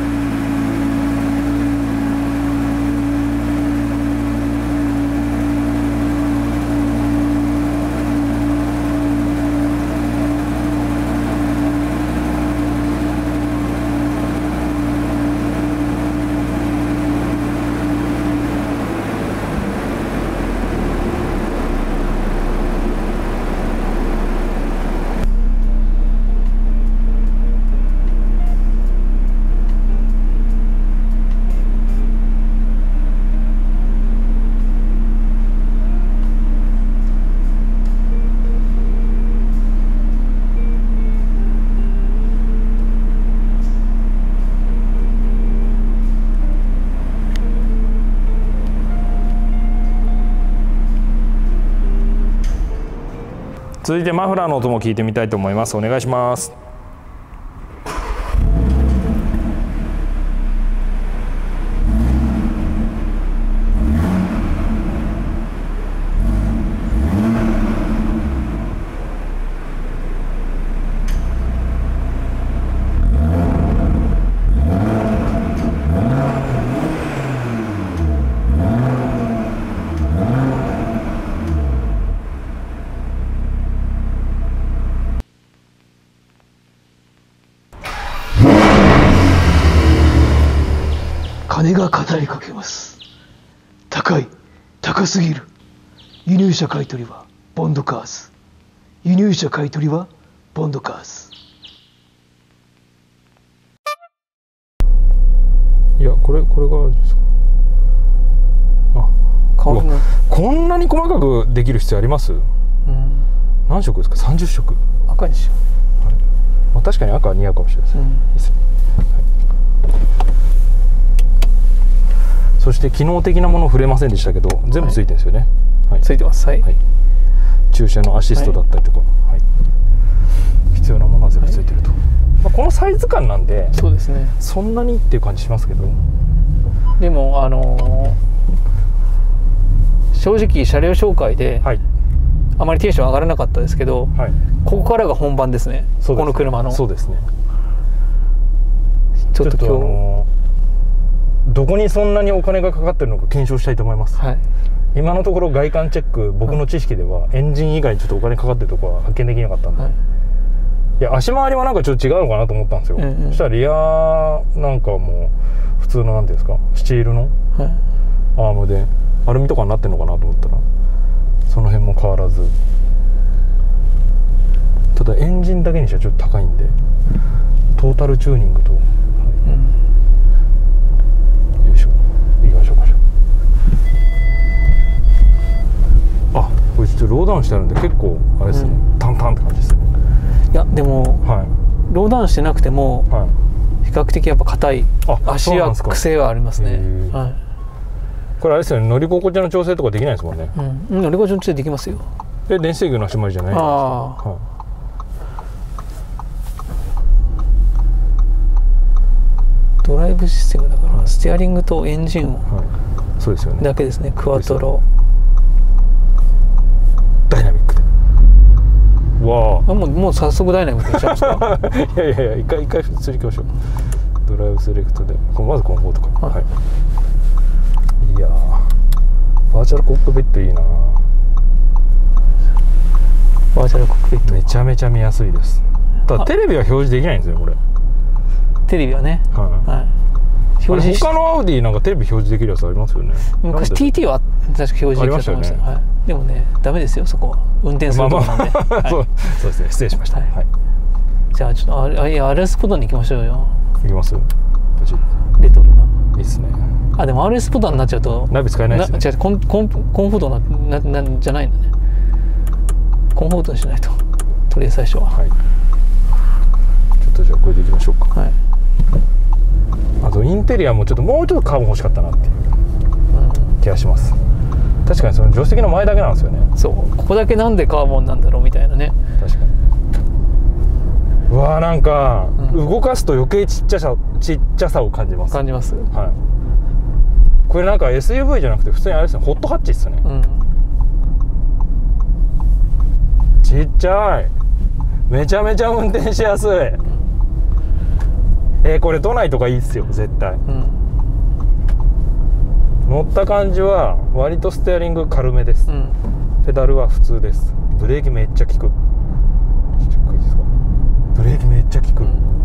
続いてマフラーの音も聞いてみたいと思います。お願いします。 が語りかけます。高い、高すぎる。輸入車買取はボンドカーズ。輸入車買取はボンドカーズ。 いや、これこれがですか。あ、香りもこんなに細かくできる必要あります？うん、何色ですか？さんじゅっしょく。 赤にしよう。 はい、まあ、確かに赤は似合うかもしれないですね。うん、いいですね。はい、そして機能的なもの触れませんでしたけど、全部ついてるんですよね。はい、 ついてます。はい。はい、 駐車のアシストだったりとか、はいはい、必要なものは全部ついてると。はい、まあ、このサイズ感なんで、 そうですね。 そんなにっていう感じしますけど。 でもあのー、正直車両紹介で、はい、あまりテンション上がらなかったですけど、はい、ここからが本番ですね。この車の。 そうですね。 ちょっと今日、あのー、どこにそんなにお金がかかってるのか検証したいと思います。はい、今のところ外観チェック、僕の知識ではエンジン以外ちょっとお金かかってるところは発見できなかったんで、はい、いや足回りはなんかちょっと違うのかなと思ったんですよ。うんうん、そしたらリアなんかも普通のなんていうんですか、スチールのアームでアルミとかになってるのかなと思ったら、その辺も変わらず、ただエンジンだけにしてはちょっと高いんで、トータルチューニングと、はい、うん、よいしょ、行きましょうか。あ、これちょっとローダウンしてあるんで結構あれですね、うん、タンタンって感じですね。 いやでも、はい、ローダウンしてなくても、はい、比較的やっぱ硬い、足は癖はありますね。はい、 これあれですよね、乗り心地の調整とかできないですもんね。 うん、乗り心地の調整できますよ。 え、電子制御の足回りじゃないんですか？あ、はい、 ドライブシステムだから、はい、ステアリングとエンジンを、はい、 そうですよね、 だけですね。クワトロダイナミックで、わあ、 もうもう早速ダイナミックにしちゃいますか？ いやいやいや、一回一回普通に行きましょう。ドライブセレクトで、まずコンフォートか、はいはい、いやー、バーチャルコックピットいいな。 バーチャルコックピットめちゃめちゃ見やすいです。ただテレビは表示できないんですよこれ。 テレビはね、はい、はい、 表示他のアウディなんかテレビ表示できるやつありますよね。 昔 ティーティー は確か表示できたと思いました。はい、でもね、ダメですよそこは。運転するとこなんで。まあまあ、はい、そうそうですね、失礼しました。はいはい、 じゃあちょっとあれ、アールエス ポタンに行きましょうよ。 行きます。 レトロな。 いいっすね。 あ、でも アールエス ポタンになっちゃうとナビ使えないですね。 違う、コンコンコンフォートなななじゃないんだね。コンフォートにしないと。とりあえず最初は。はい、ちょっとじゃあこれでいきましょうか。はい。あとインテリアもちょっともうちょっとカーボン欲しかったなっていう気がします。うん、確かにその助手席の前だけなんですよね。 そう、ここだけなんでカーボンなんだろうみたいなね。 確かに。うわー、なんか、うん、動かすと余計ちっちゃさちっちゃさを感じます。 感じます。 はい。これなんか エスユーブイ じゃなくて普通にあれですね、ホットハッチですね。うん、ちっちゃい。めちゃめちゃ運転しやすい。えー、これ都内とかいいっすよ絶対。うん、乗った感じは割とステアリング軽めです。うん、ペダルは普通です。ブレーキめっちゃ効く。ブレーキめっちゃ効く。うん、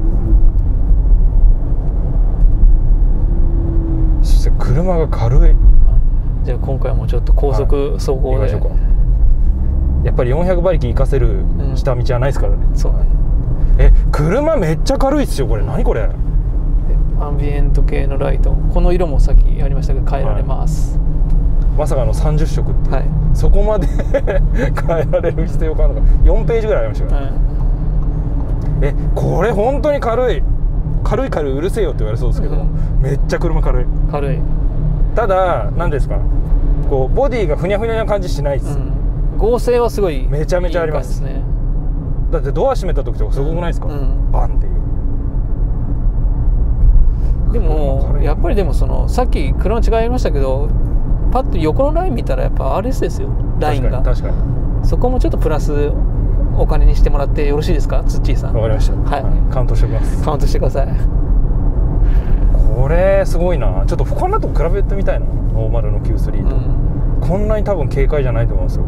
そして車が軽い。 じゃあ今回もちょっと高速走行で、はい、行きましょうか。 やっぱりよんひゃくばりき活かせる下道はないですからね。うん、そうね。え、車めっちゃ軽いっすよこれ。何これ。 アンビエント系のライト、この色もさっきありましたけど変えられます。はい、 まさかのさんじゅっしょくっていう、はい、そこまで変えられる必要があるのか。よんページぐらいありましたよ、ね。はい、え、これ本当に軽い。軽い軽いうるせえよって言われそうですけど、うん、めっちゃ車軽い。 軽い。 ただ何ですか、こうボディがふにゃふにゃな感じしないです。うん、 剛性はすごいめちゃめちゃあります。いいですね。だってドア閉めた時とかすごくないですか、うん、バンっていう。 でもやっぱりでもそのさっき車違いましたけど、パッと横のライン見たらやっぱ アールエス ですよ、ラインが。確かに確かに。そこもちょっとプラスお金にしてもらってよろしいですか、ツッチーさん。 わかりました。はい、カウントしておきます。 カウントしてください。 これすごいな。ちょっと他のと比べてみたいな、ノーマルの キュースリー と、うん、こんなに多分軽快じゃないと思いますよ。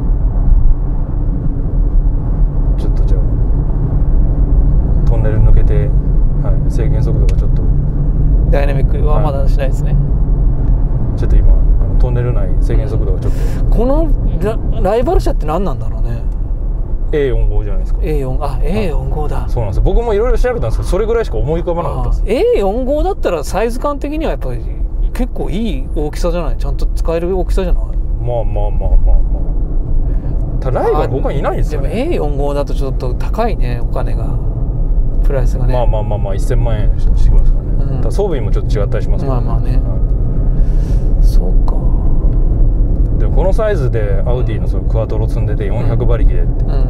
ちょっとじゃあトンネル抜けて、はい、制限速度がちょっとダイナミックはまだしないですね、 はい、ちょっと今あのトンネル内制限速度がちょっと、 この ラ, ライバル車って何なんだろうね。 エーよんじゅうご じゃないですか。 エーよんじゅうご あ エーよんじゅうご だ。 そうなんですよ。僕もいろいろ調べたんですけどそれぐらいしか思い浮かばなかったです。 エーよんじゅうご だったらサイズ感的にはやっぱり結構いい大きさじゃない？ちゃんと使える大きさじゃない？ まあまあまあまあまあ。ただライバル他にいないんですよね。 でも エーよんじゅうご だとちょっと高いね、お金が、プライスがね。 まあまあまあまあいっせんまんえんしてきますからね、うん、ただ装備もちょっと違ったりしますけど、ね、 まあまあね、 はい、 そうか。 でもこのサイズでアウディのそのクワトロ積んでてよんひゃく馬力でって、うん、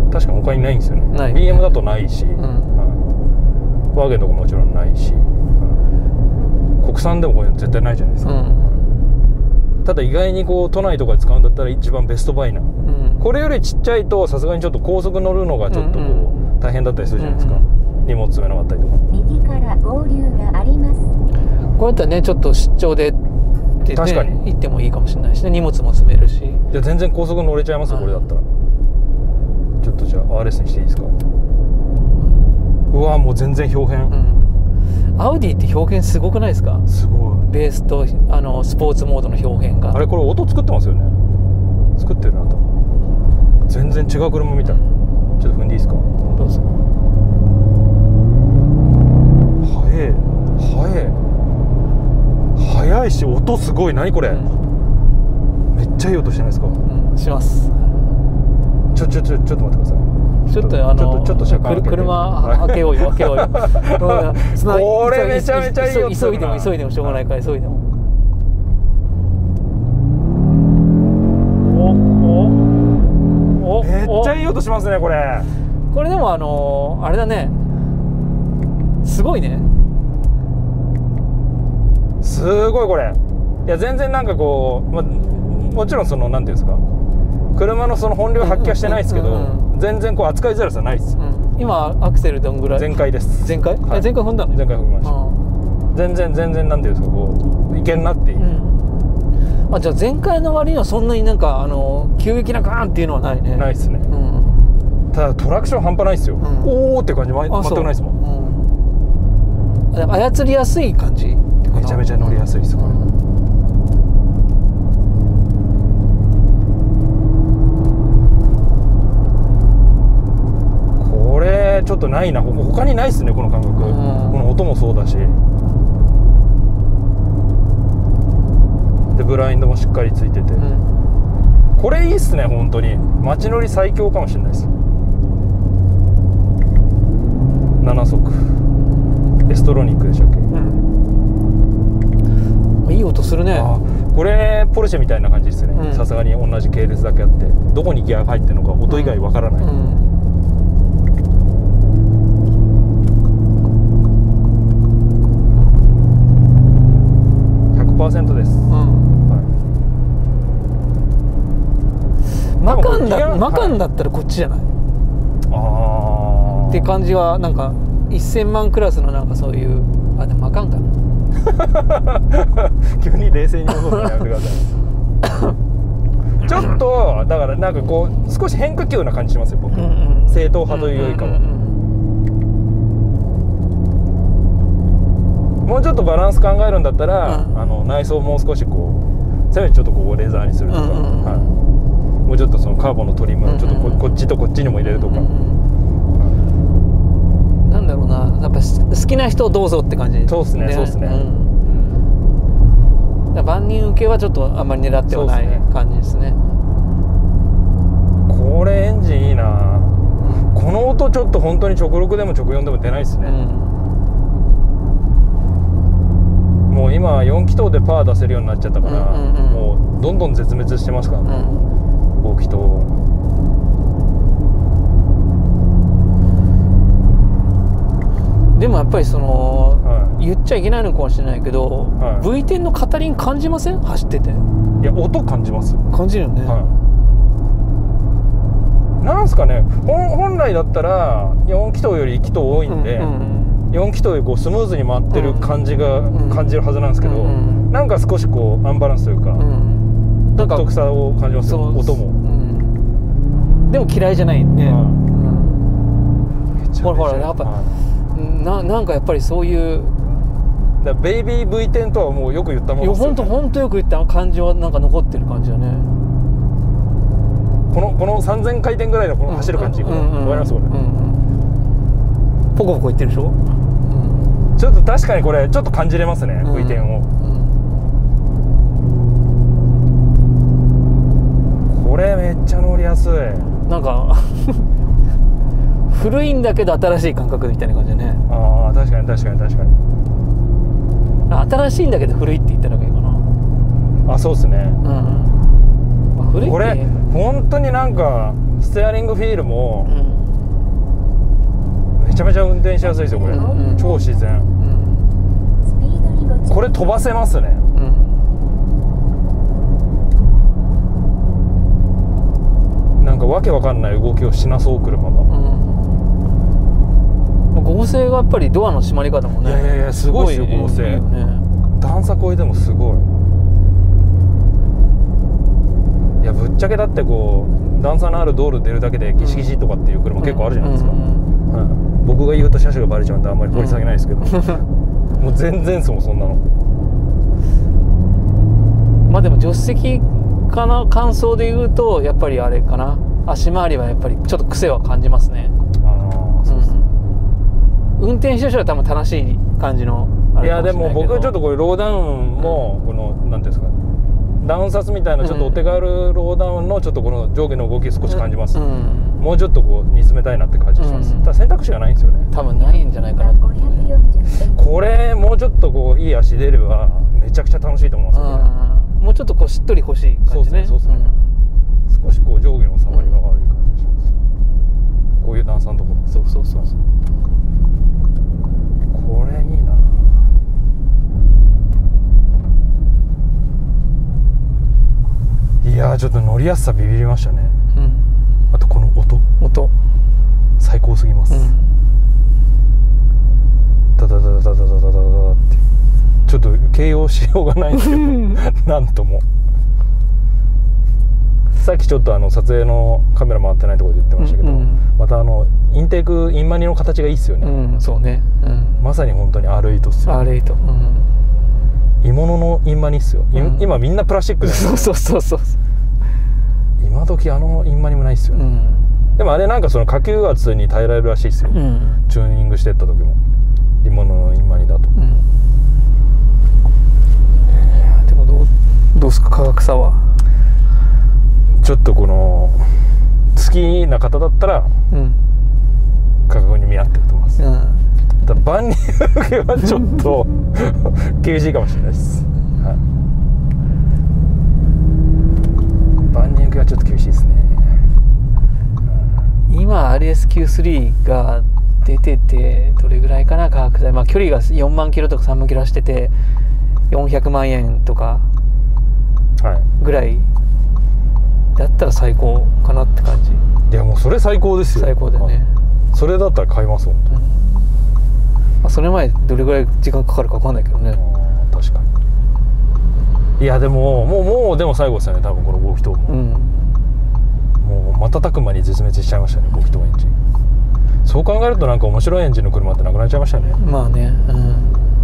確かに他にないんですよね。ない ビーエム だとないし、うん、はい、ワーゲンとかもちろんないし、はい、国産でもこれ絶対ないじゃないですか、うん、ただ意外にこう都内とかで使うんだったら一番ベストバイな、うん、これよりちっちゃいとさすがにちょっと高速乗るのがちょっとこう、うんうん、大変だったりするじゃないですか、うんうん、荷物詰めなかったりとか。右から合流があります。 こうやったらねちょっと出張でって、ね、 確かに行ってもいいかもしれないしね、荷物も積めるし。 いや全然高速乗れちゃいますよこれだったら。ちょっとじゃあ アールエス にしていいですか。うわもう全然表変、うん、 アウディって表現すごくないですか。 すごい。 ベースとあのスポーツモードの表現が。 あれこれ音作ってますよね。作ってるなと。全然違う車みたい、うん、ちょっと踏んでいいですか。 どうぞ。 速え速え速いし音すごい。何これ、うん、めっちゃいい音してないですか。うん、 します。 ちょちょちょちょっと待ってください。 ちょっとあのちょっとちょっと車間開けて車開けようよ開けようよこれめちゃめちゃいい音するな。 急いでも急いでもしょうがないから急いでも。おおめっちゃいい音しますねこれ。 これでもあのあれだね、すごいね。 すごいこれ。いや全然なんかこう、ま、もちろんそのなんていうんですか、車のその本領発揮はしてないですけど、全然こう扱いづらさないです、うん、 今アクセルどんぐらい。 全開です。 全開、はい、全開踏んだの。 全開踏みました。全然全然なんていうんですか、こういけんなっていう、うん、 あじゃあ全開の割にはそんなになんかあの急激なガーンっていうのはないね。 ないですね、うん、ただトラクション半端ないですよ、うん、おーって感じ全くないですもん、 うん、操りやすい感じ。 めちゃめちゃ乗りやすいですこれ、うん、これちょっとないな。他にないですねこの感覚、うん、この音もそうだし、でブラインドもしっかりついてて、うん、これいいっすね本当に。街乗り最強かもしれないです。なな速エストロニックでしたっけ、うん、 いい音するね。 あこれポルシェみたいな感じですね。さすがに同じ系列だけあってどこにギアが入ってるのか音以外わからない、うんうん、ひゃくパーセント です、うんはい、 マカンだマカンだったらこっちじゃない、はい、あって感じはなんかせんまんクラスのなんかそういう、あでもマカンかな急に冷静に思うのやめてくださいちょっとだからなんかこう少し変化球な感じしますよ僕、うんうん、正統派というよりかは、うんうんうん、もうちょっとバランス考えるんだったら、うん、あの内装もう少しこうせめてちょっとこうレザーにするとか、うんうんうんはい、もうちょっとそのカーボンのトリム、うんうん、ちょっと こ, こっちとこっちにも入れるとか、うんうんうん、なんだろうな、やっぱ好きな人どうぞって感じ、ね、 そうですねそうですね、うん万人受けはちょっとあんまり狙ってはない感じですね。 これエンジンいいな、うん、この音ちょっと本当に直ろくでも直よんでも出ないですね、うん、もう今よん気筒でパワー出せるようになっちゃったから、うんうんうん、もうどんどん絶滅してますからね、うん、ご気筒でもやっぱりその、はい、言っちゃいけないのかもしれないけど、はい、ブイテン の片輪感じません？走ってて。いや音感じます。 感じるよね、はい、 なんすかね、本来だったらよん気筒よりいち気筒多いんで、うんうん、よん気筒よりこうスムーズに回ってる感じが感じるはずなんですけど、うんうん、なんか少しこうアンバランスというか、うん、独特さを感じますよ音も、うん、 でも嫌いじゃないね、はいうん、ほらほらやっぱ、はいな, なんかやっぱりそういうだベイビー ブイテン とはもうよく言ったもんですよ、ね、 いや本当本当よく言った感じはなんか残ってる感じだね。 このこのさんぜんかいてんぐらいのこの走る感じ、わかりますこれ、うんうん、 ポコポコいってるでしょ、うん、 ちょっと確かにこれちょっと感じれますね、うん、ブイテン を、うん、これめっちゃ乗りやすい。 なんか古いんだけど新しい感覚みたいな感じだね。 ああ確かに確かに確かに。 新しいんだけど古いって言ったのがいいかな。 あそうですね、うん、 まあ、古いってこれ本当になんかステアリングフィールも、うん、めちゃめちゃ運転しやすいですよこれ、うん、超自然、うん、これ飛ばせますね、うん、なんかわけわかんない動きをしなそう車が、うん、 合成がやっぱりドアの閉まり方もね、 いやいやいやすごいですよ合成、いいよね、段差越えてもすごい。いやぶっちゃけだってこう段差のある道路出るだけでギシギシとかっていう車結構あるじゃないですか、うんうんうん、僕が言うと車種がバレちゃうんであんまり掘り下げないですけど、うん、もう全然そうそんなの。 まあでも助手席かな感想で言うとやっぱりあれかな、足回りはやっぱりちょっと癖は感じますね。ああそうですね、うん、運転してる人は多分楽しい感じのあれかもしれないけど、いやでも僕はちょっとこれローダウンもこのなんていうんですかダウンサスみたいなちょっとお手軽ローダウンのちょっとこの上下の動き少し感じます、うんうん、もうちょっとこう煮詰めたいなって感じします、うん、ただ選択肢がないんですよね。 多分ないんじゃないかなと思って、ね、 これもうちょっとこういい足出ればめちゃくちゃ楽しいと思いますよ、ね、 もうちょっとこうしっとり欲しい感じね。 そうですね、うん、少しこう上下の収まりが悪い感じします、うん、こういう段差のところ。 そうそうそうそう、 これいいな。いやーちょっと乗りやすさビビりましたね、うん、あとこの音音最高すぎます、うん、ダダダダダダダダダってちょっと形容しようがないんですけどなんともさっきちょっとあの撮影のカメラ回ってないところで言ってましたけど、うんうん、またあのインテークインマニの形がいいっすよね、 うん、そうね、うん、 まさに本当に アールエイト っすよ、ね、 アールエイト、うん、 鋳物のインマニっすよ、うん、今みんなプラスチックじゃないですか。 そうそうそうそう、 今時あのインマニもないっすよね、うん、でもあれなんかその下級圧に耐えられるらしいっすよ、うん、チューニングしてった時も鋳物のインマニだと、うん、 えー、でもどうどうすか価格差は。 ちょっとこの好きな方だったら、うん、価格に見合ってると思います、うん、ただ万人受けはちょっと厳しいかもしれないです、はい、万人受けはちょっと厳しいですね、 うん、今 アールエスキュースリー が出ててどれぐらいかな価格帯、まあ、距離がよんまんキロとかさんまんキロ走っててよんひゃくまんえんとかぐらいだったら最高かなって感じ。 いやもうそれ最高ですよ。 最高だよね。 それだったら買いますもん、うん、まあ、それ前どれぐらい時間かかるか分かんないけどね。 あ確かに。いやでももうもうでも最後ですよね多分このご気筒も、うん、もう瞬く間に絶滅しちゃいましたねご気筒エンジン。そう考えるとなんか面白いエンジンの車ってなくなっちゃいましたね。 まあね、うん、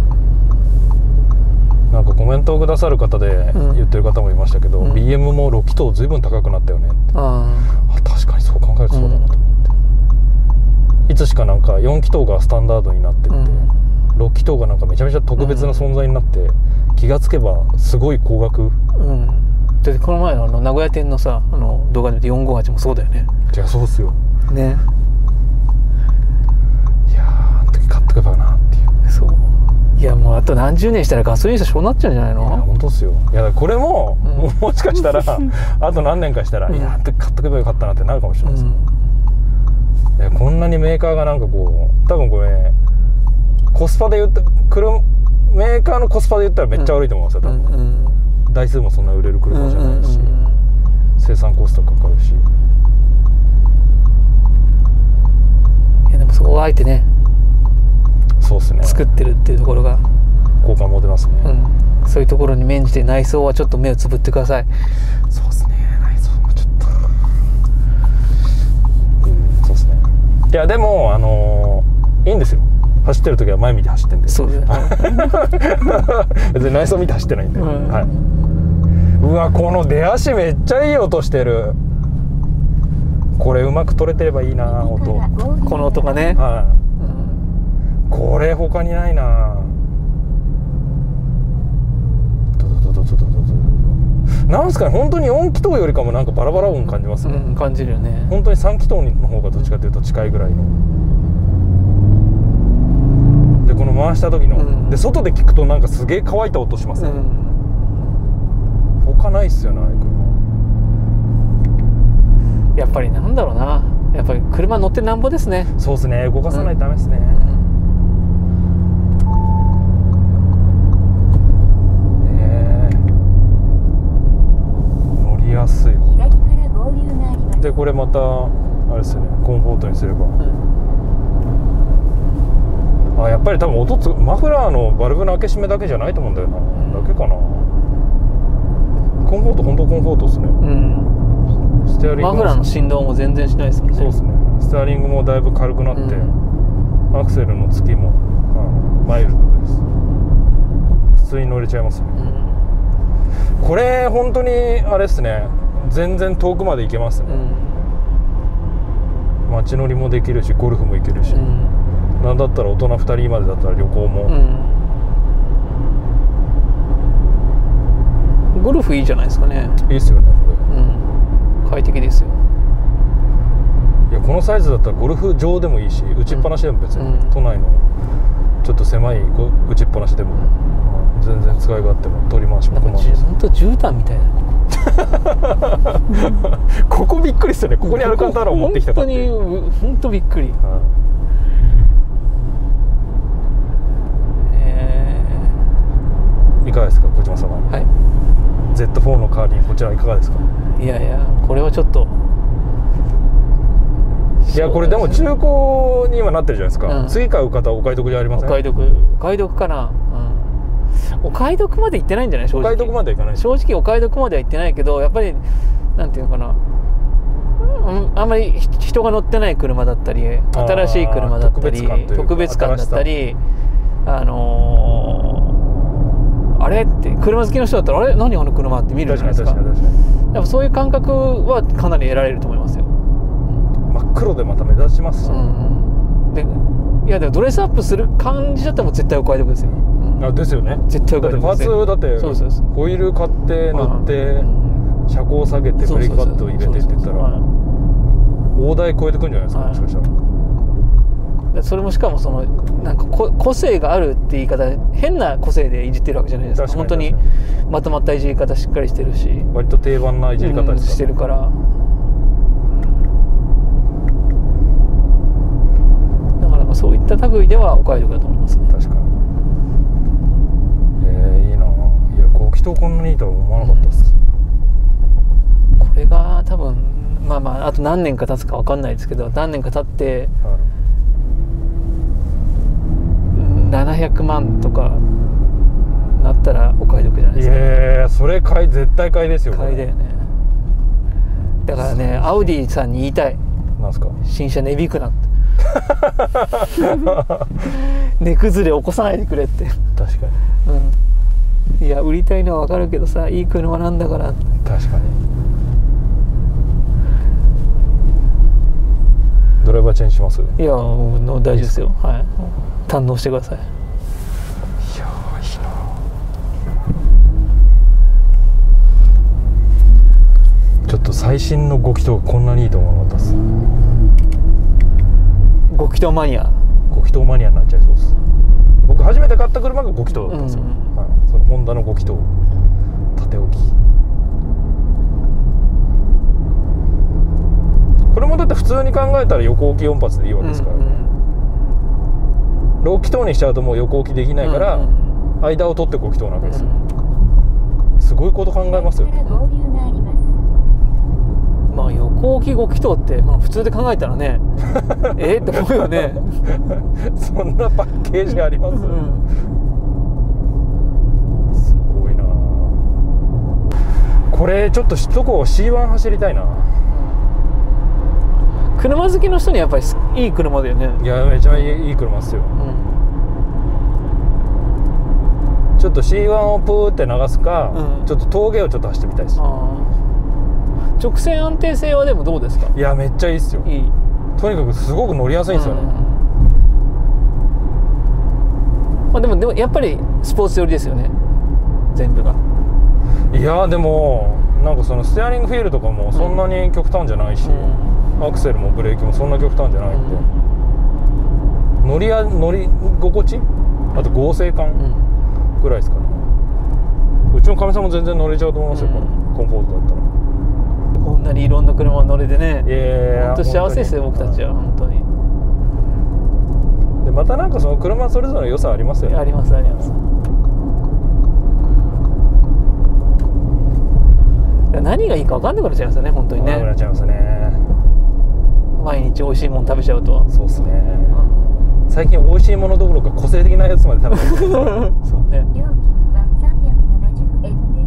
なんかコメントをくださる方で言ってる方もいましたけど、うん、ビーエム もろっ気筒ずいぶん高くなったよねって。ああ確かにそう考えるとそうだなと思って、うん、いつしかなんかよん気筒がスタンダードになってって、うん、ろっ気筒がなんかめちゃめちゃ特別な存在になって、うん、気がつけばすごい高額、うん、 でこの前のあの名古屋店のさあの動画で見てよんごはちもそうだよね。 いやそうっすよね。 いやーあの時買っとけばなっていう。 そういやもうあと何十年したらガソリン車そうなっちゃうんじゃないの。いや本当っすよ。いやこれも、うん、もしかしたらあと何年かしたら、うん、いやあの時買っとけばよかったなってなるかもしれないですよ、うん、いやこんなにメーカーがなんかこう多分これコスパで言った車メーカーのコスパで言ったらめっちゃ悪いと思いますよ多分、うんうん、台数もそんな売れる車じゃないし、うんうんうん、生産コストかかるし。 いやでもそこをあえてねそうっすね作ってるっていうところが好感持てますね、うん、 そういうところに免じて内装はちょっと目をつぶってください。 そうっすね内装もちょっと、うん、そうっすね。いやでもあのー、いいんですよ走ってる時は前見て走ってんで。 そうだよ別に内装見て走ってないんで、うん、はい。うわこの出足めっちゃいい音してる。これうまく取れてればいいな音。 この音がね、 はい、うん、これ他にないな。なんすかね、本当によん気筒よりかもなんかバラバラ音感じますね、 うん、感じるよね。 本当にさん気筒の方がどっちかというと近いぐらいの、でこの回した時の、うん、で外で聞くとなんかすげえ乾いた音しますね、うん、他ないっすよね、 車。やっぱりなんだろうな、やっぱり車乗ってなんぼですね。 そうですね、動かさないとダメですね、うん、安い。でこれまたあれですよね、コンフォートにすれば、うん、あやっぱり多分音つマフラーのバルブの開け閉めだけじゃないと思うんだよな、うん、だけかな。コンフォート本当コンフォートですね、うん、ステアリングマフラーの振動も全然しないですもんね。 そうですね、ステアリングもだいぶ軽くなって、うん、アクセルのつきも、うん、マイルドです。普通に乗れちゃいますね、うん、これ本当にあれですね、全然遠くまで行けますね、うん、街乗りもできるしゴルフも行けるし、うん、なんだったら大人ふたりまでだったら旅行も、 うん、ゴルフいいじゃないですかね。 いいっすよねこれ、 うん、快適ですよ。 いやこのサイズだったらゴルフ場でもいいし打ちっぱなしでも別に、うん、都内のちょっと狭い打ちっぱなしでも、うん、全然使い勝手も取り回しもなんか本当絨毯みたいなここびっくりっすよね。ここにアルカンターラを持ってきたかっていう。 本当に本当びっくり、はい、えー、いかがですか小島様。 はい、 ゼットフォー の代わりにこちらいかがですか。 いやいやこれはちょっといやこれでも中古に今なってるじゃないですか、うん、次買う方お買い得じゃありません。 お買い得お買い得かな、うん、お買い得まで行ってないんじゃない。正直お買い得までいかない。 正直お買い得までは行ってないけど、やっぱりなんていうのかな、うん、あんまり人が乗ってない車だったり新しい車だったり特別感だったり、あのー、あれって車好きの人だったらあれ何あの車って見るじゃないですか。やっぱそういう感覚はかなり得られると思いますよ。 真っ黒でまた目立ちますし、うん、 でいやでもドレスアップする感じだったらもう絶対お買い得ですよ、うん、 あですよね。 絶対お買い得ですよ。 だってパーツだってホイール買って乗って車高下げてブレーキパッド入れてって言ったら大台超えてくんじゃないですか、もしかしたら。それもしかもそのなんか個性があるって言い方変な個性でいじってるわけじゃないですか。本当にまとまったいじり方しっかりしてるし割と定番ないじり方ですか、 うん、してるから。そういった類ではお買い得だと思いますね。 確かに。えー、いいな。いやご気筒こんなにいいとは思わなかったです、 うん、これが多分まあまああと何年か経つか分かんないですけど、何年か経って、はい、ななひゃくまんとかなったらお買い得じゃないですか。 いやそれ買い絶対買いですよ。 買いだよね。だからねアウディさんに言いたい。 なんすか。 新車値引くなって。値崩れ起こさないでくれって。 確かに、うん、いや売りたいのは分かるけどさ、いい車なんだから。 確かに。ドライバーチェンジします？ いやもう大丈夫ですよ。はい、堪能してください。いやいいな。ちょっと最新のご気筒がこんなにいいと思わなかったです。 ご気筒マニア。 ご気筒マニアになっちゃいそうです。僕初めて買った車がご気筒だったんですよ、うんはい、そのホンダのご気筒縦置き。これもだって普通に考えたら横置きよん発でいいわけですからね、うんうん、ろく気筒にしちゃうともう横置きできないから、うんうん、間を取ってご気筒なわけですよ、うん、すごいこと考えますよね。 まあ横置きご気筒って、まあ、普通で考えたらねえって思うよねそんなパッケージあります、うん、すごいな。これちょっと首都高 シーワン 走りたいな。 車好きの人にやっぱりいい車だよね。 いやめちゃいい車っすよ、うんちょっと シーワン をプーって流すか、うん、ちょっと峠をちょっと走ってみたいです。 直線安定性はでもどうですか？ いやめっちゃいいっすよ。いい、とにかくすごく乗りやすいんですよね。うん、 まあ、でもでもやっぱりスポーツ寄りですよね、全部が。 いやでもなんかそのステアリングフィールとかもそんなに極端じゃないし、うん、アクセルもブレーキもそんな極端じゃないんで、うん、乗りや乗り心地、あと合成感ぐらいですかね。うちのかみさんも全然乗れちゃうと思いますよ、うん、このコンフォートだったら。 こんなにいろんな車乗れてね、 いやいや本当幸せですよ、僕たちは。本当に。 でまたなんかその車それぞれの良さありますよね。 ありますあります。何がいいか分かんなくなっちゃいますよね、本当にね。 分かんなくなっちゃいますね。 毎日美味しいもの食べちゃうと。 そうですね、うん、最近美味しいものどころか個性的なやつまで食べてるそうね。料金はさんびゃくななじゅうえんです。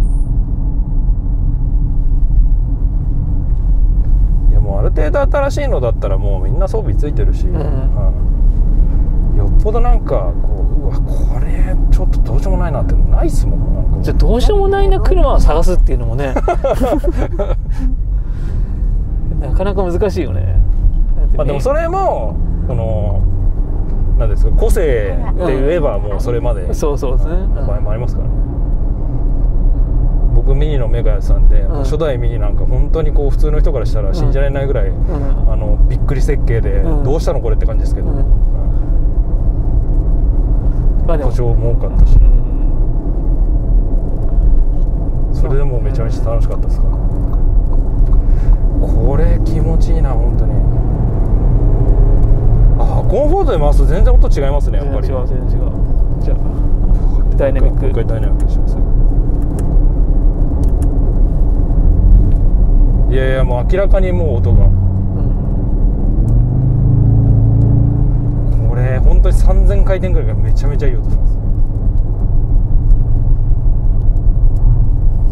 いやもうある程度新しいのだったらもうみんな装備ついてるし、うんうん、よっぽどなんかこう、うわこれちょっとどうしようもないなってないっすもん。なんかじゃあどうしようもないな車を探すっていうのもねなかなか難しいよね。 まあでもそれもこのなんですか、個性って言えばもうそれまで、 うん、そうそうですね、 場合もありますからね。僕ミニのメガヤさんで、うん、初代ミニなんか本当にこう普通の人からしたら信じられないぐらい、うん、あのびっくり設計で、うん、どうしたのこれって感じですけど、うんうん、故障も多かったし、うん、それでもめちゃめちゃ楽しかったですから、これ気持ちいいな本当に。あ、コンフォートで回すと全然音違いますね、やっぱり。 全然違う全然違う。じゃあダイナミック、 もう一回ダイナミックにします。いやいやもう明らかにもう音が、うん、これ本当にさんぜんかいてんぐらいがめちゃめちゃいい音します。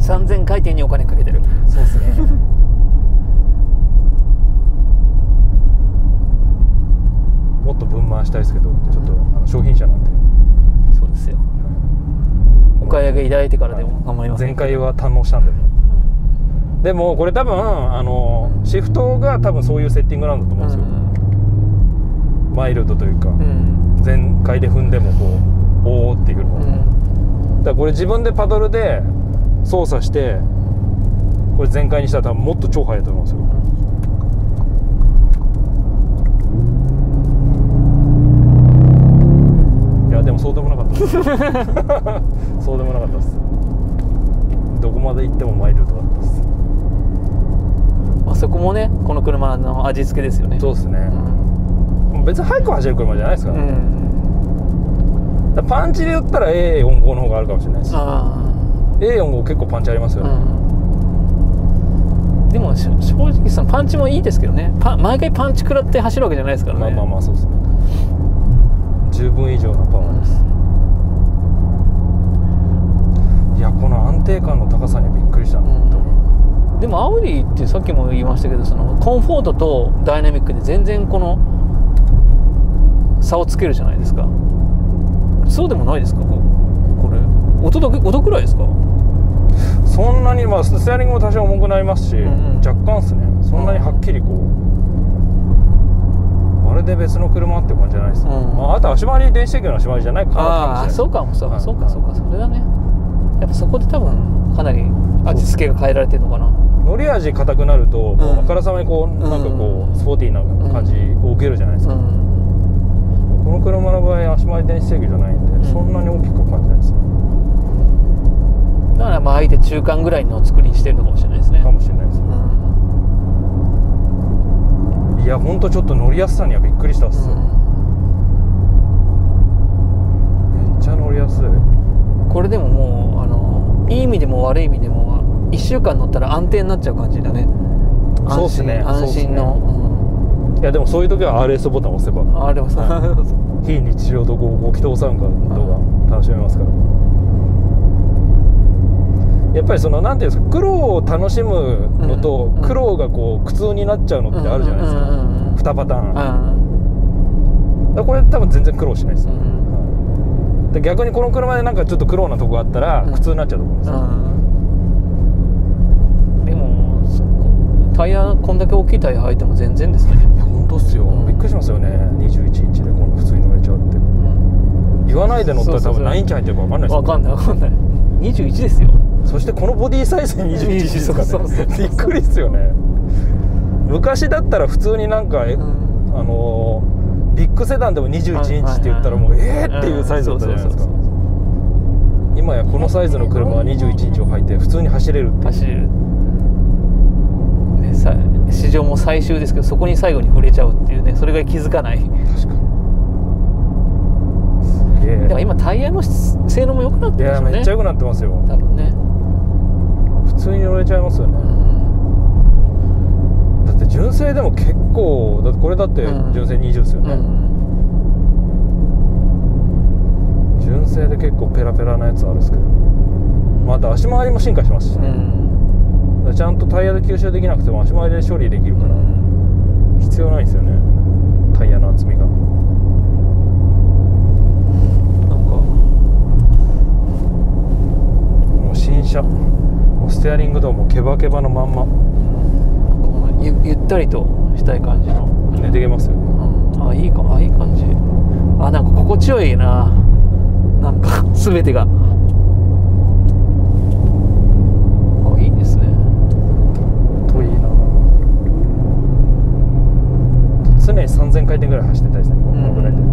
さんぜんかいてんにお金かけてる。 そうですねもっと分回したいですけど、ちょっとあの商品車なんで。 そうですよ、お買い上げいただいてからでも構いません。 前回は堪能したんでも、でもこれ多分あのシフトが多分そういうセッティングなんだと思うんですよ、うん、マイルドというか、うん、全開で踏んでもこうおーっていうの、うん、だからこれ自分でパドルで操作してこれ全開にしたら多分もっと超速いと思うんですよ。いやでもそうでもなかったですそうでもなかったです。どこまで行ってもマイルドだったです。 まあそこもね、この車の味付けですよね。 そうですね、うん、別に速く走る車じゃないですからね、うん、だからパンチで言ったら エーよんじゅうご の方があるかもしれないです。あ エーよんじゅうご 結構パンチありますよね、 うん、でも正直そのパンチもいいですけどね。パ毎回パンチ食らって走るわけじゃないですからね。 まあまあまあそうですね、十分以上のパワーです、うん、いやこの安定感の高さにびっくりしたな、うん、 でもアウディってさっきも言いましたけど、そのコンフォートとダイナミックで全然この差をつけるじゃないですか。そうでもないですか、これ音だけ音くらいですか。 そんなに、まあステアリングも多少重くなりますし、うんうん、若干ですね。そんなにはっきりこう、うん、まるで別の車って感じじゃないですね、うん、まあ、あと足回り電子制御の足回りじゃないかな。 ああそうかもそうか、はい、そうかそうか、それだね。やっぱそこで多分かなり味付けが変えられてるのかな。 乗り味硬くなると、うん、あからさまにこうなんかこう、うん、スポーティーな感じを受けるじゃないですか、うん、この車の場合足回り電子制御じゃないんで、うん、そんなに大きく感じないですね。 だからまああえて中間ぐらいの作りにしてるのかもしれないですね。 かもしれないですね、うん、いやほんとちょっと乗りやすさにはびっくりしたっすよ、うん、めっちゃ乗りやすい。 これでももうあのいい意味でも悪い意味でもいっしゅうかん乗ったら安定になっちゃう感じだね。 そうですね、 安心の、ね、 うん、いやでもそういう時は アールエス ボタンを押せば、 あれはさ非日常とご気筒サウンドが楽しめますから。やっぱりそのなんていうんですか、苦労を楽しむのと、うん、苦労がこう苦痛になっちゃうのってあるじゃないですか、うんうんうん、にパターン、うん、だからこれ多分全然苦労しないですよ、うん、 で逆にこの車でなんかちょっと苦労なとこがあったら苦痛になっちゃうと思うんですよ、 うん、でもそっかタイヤこんだけ大きいタイヤ履いても全然ですね。 いや本当っすよ、うん、びっくりしますよね。にじゅういちインチでこの普通に乗れちゃうって、うん、言わないで乗ったら多分何インチ入ってるか分かんないですよ。 分かんない分かんない。にじゅういちですよ。 そしてこのボディサイズでにじゅういちですからね。びっくりっすよね。昔だったら普通になんか、うん、あのビッグセダンでもにじゅういちインチって言ったらもうえーっていうサイズだったじゃないですか。今やこのサイズの車はにじゅういちインチを履いて普通に走れるっていう。 走れる、ね、さ市場も最終ですけどそこに最後に触れちゃうっていうね、それが気づかない。確かに。すげえ。だから今タイヤの性能も良くなってますよね。 いやめっちゃ良くなってますよ多分ね。 普通に乗れちゃいますよね、うん、だって純正でも結構だってこれだって純正にじゅうですよね、うん、純正で結構ペラペラなやつあるんですけど、また足回りも進化しますしね、うん、ちゃんとタイヤで吸収できなくても足回りで処理できるから、うん、必要ないんですよねタイヤの厚みが。なんかもう新車、ステアリングドアもケバケバのまんま、 ゆ, ゆったりとしたい感じの寝てけますよ、ね、 うん、あいいかあいい感じ。あなんか心地よいな、なんか全てがあいいですね。 といいな。常にさんぜんかい転ぐらい走ってたいですね、このぐらいで、うん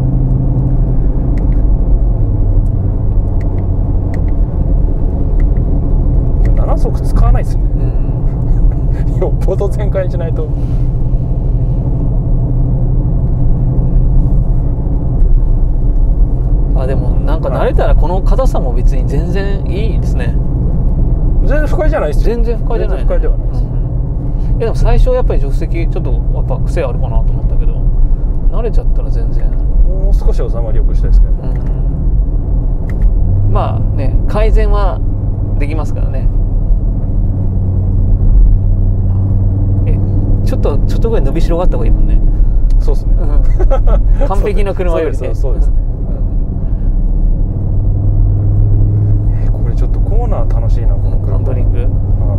なな速使わないですよね、うん、よっぽど全開しないと。 あでもなんか慣れたらこの硬さも別に全然いいですね。 全然不快じゃないですよ。 全然不快じゃない、ね、 全然不快ではないです、うん、 いやでも最初やっぱり助手席ちょっとやっぱ癖あるかなと思ったけど慣れちゃったら全然もう少し収まりよくしたいですけど、ね、 うん、まあね改善はできますからね。えちょっとちょっとぐらい伸びしろがあった方がいいもんね。 そうですね、うん、 完璧な車よりね。 そうですね、えー、これちょっとコーナー楽しいなこの車。 ハンドリング、うん、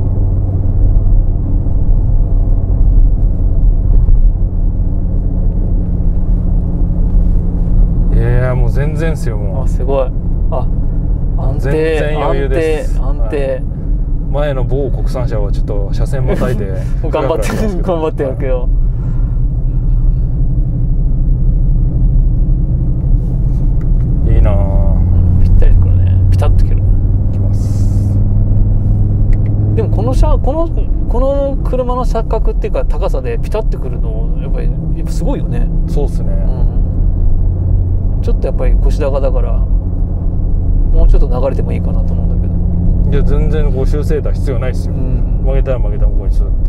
いやもう全然ですよ。もうあすごい、あ安定、 全然余裕です。 安定安定、はい、 前の某国産車はちょっと車線またいで頑張って頑張ってるけど、はい、 いいなぁ、 ぴったりくるね。ピタッと切る。 きます。 でもこの車このこの車の錯覚っていうか高さでピタッとくるのやっぱりやっぱすごいよね。 そうですね、 うん、ちょっとやっぱり腰高だからもうちょっと流れてもいいかなと思うんだけど。 いや全然こう修正だ必要ないですよ、うん、曲げたら曲げた方向にするって。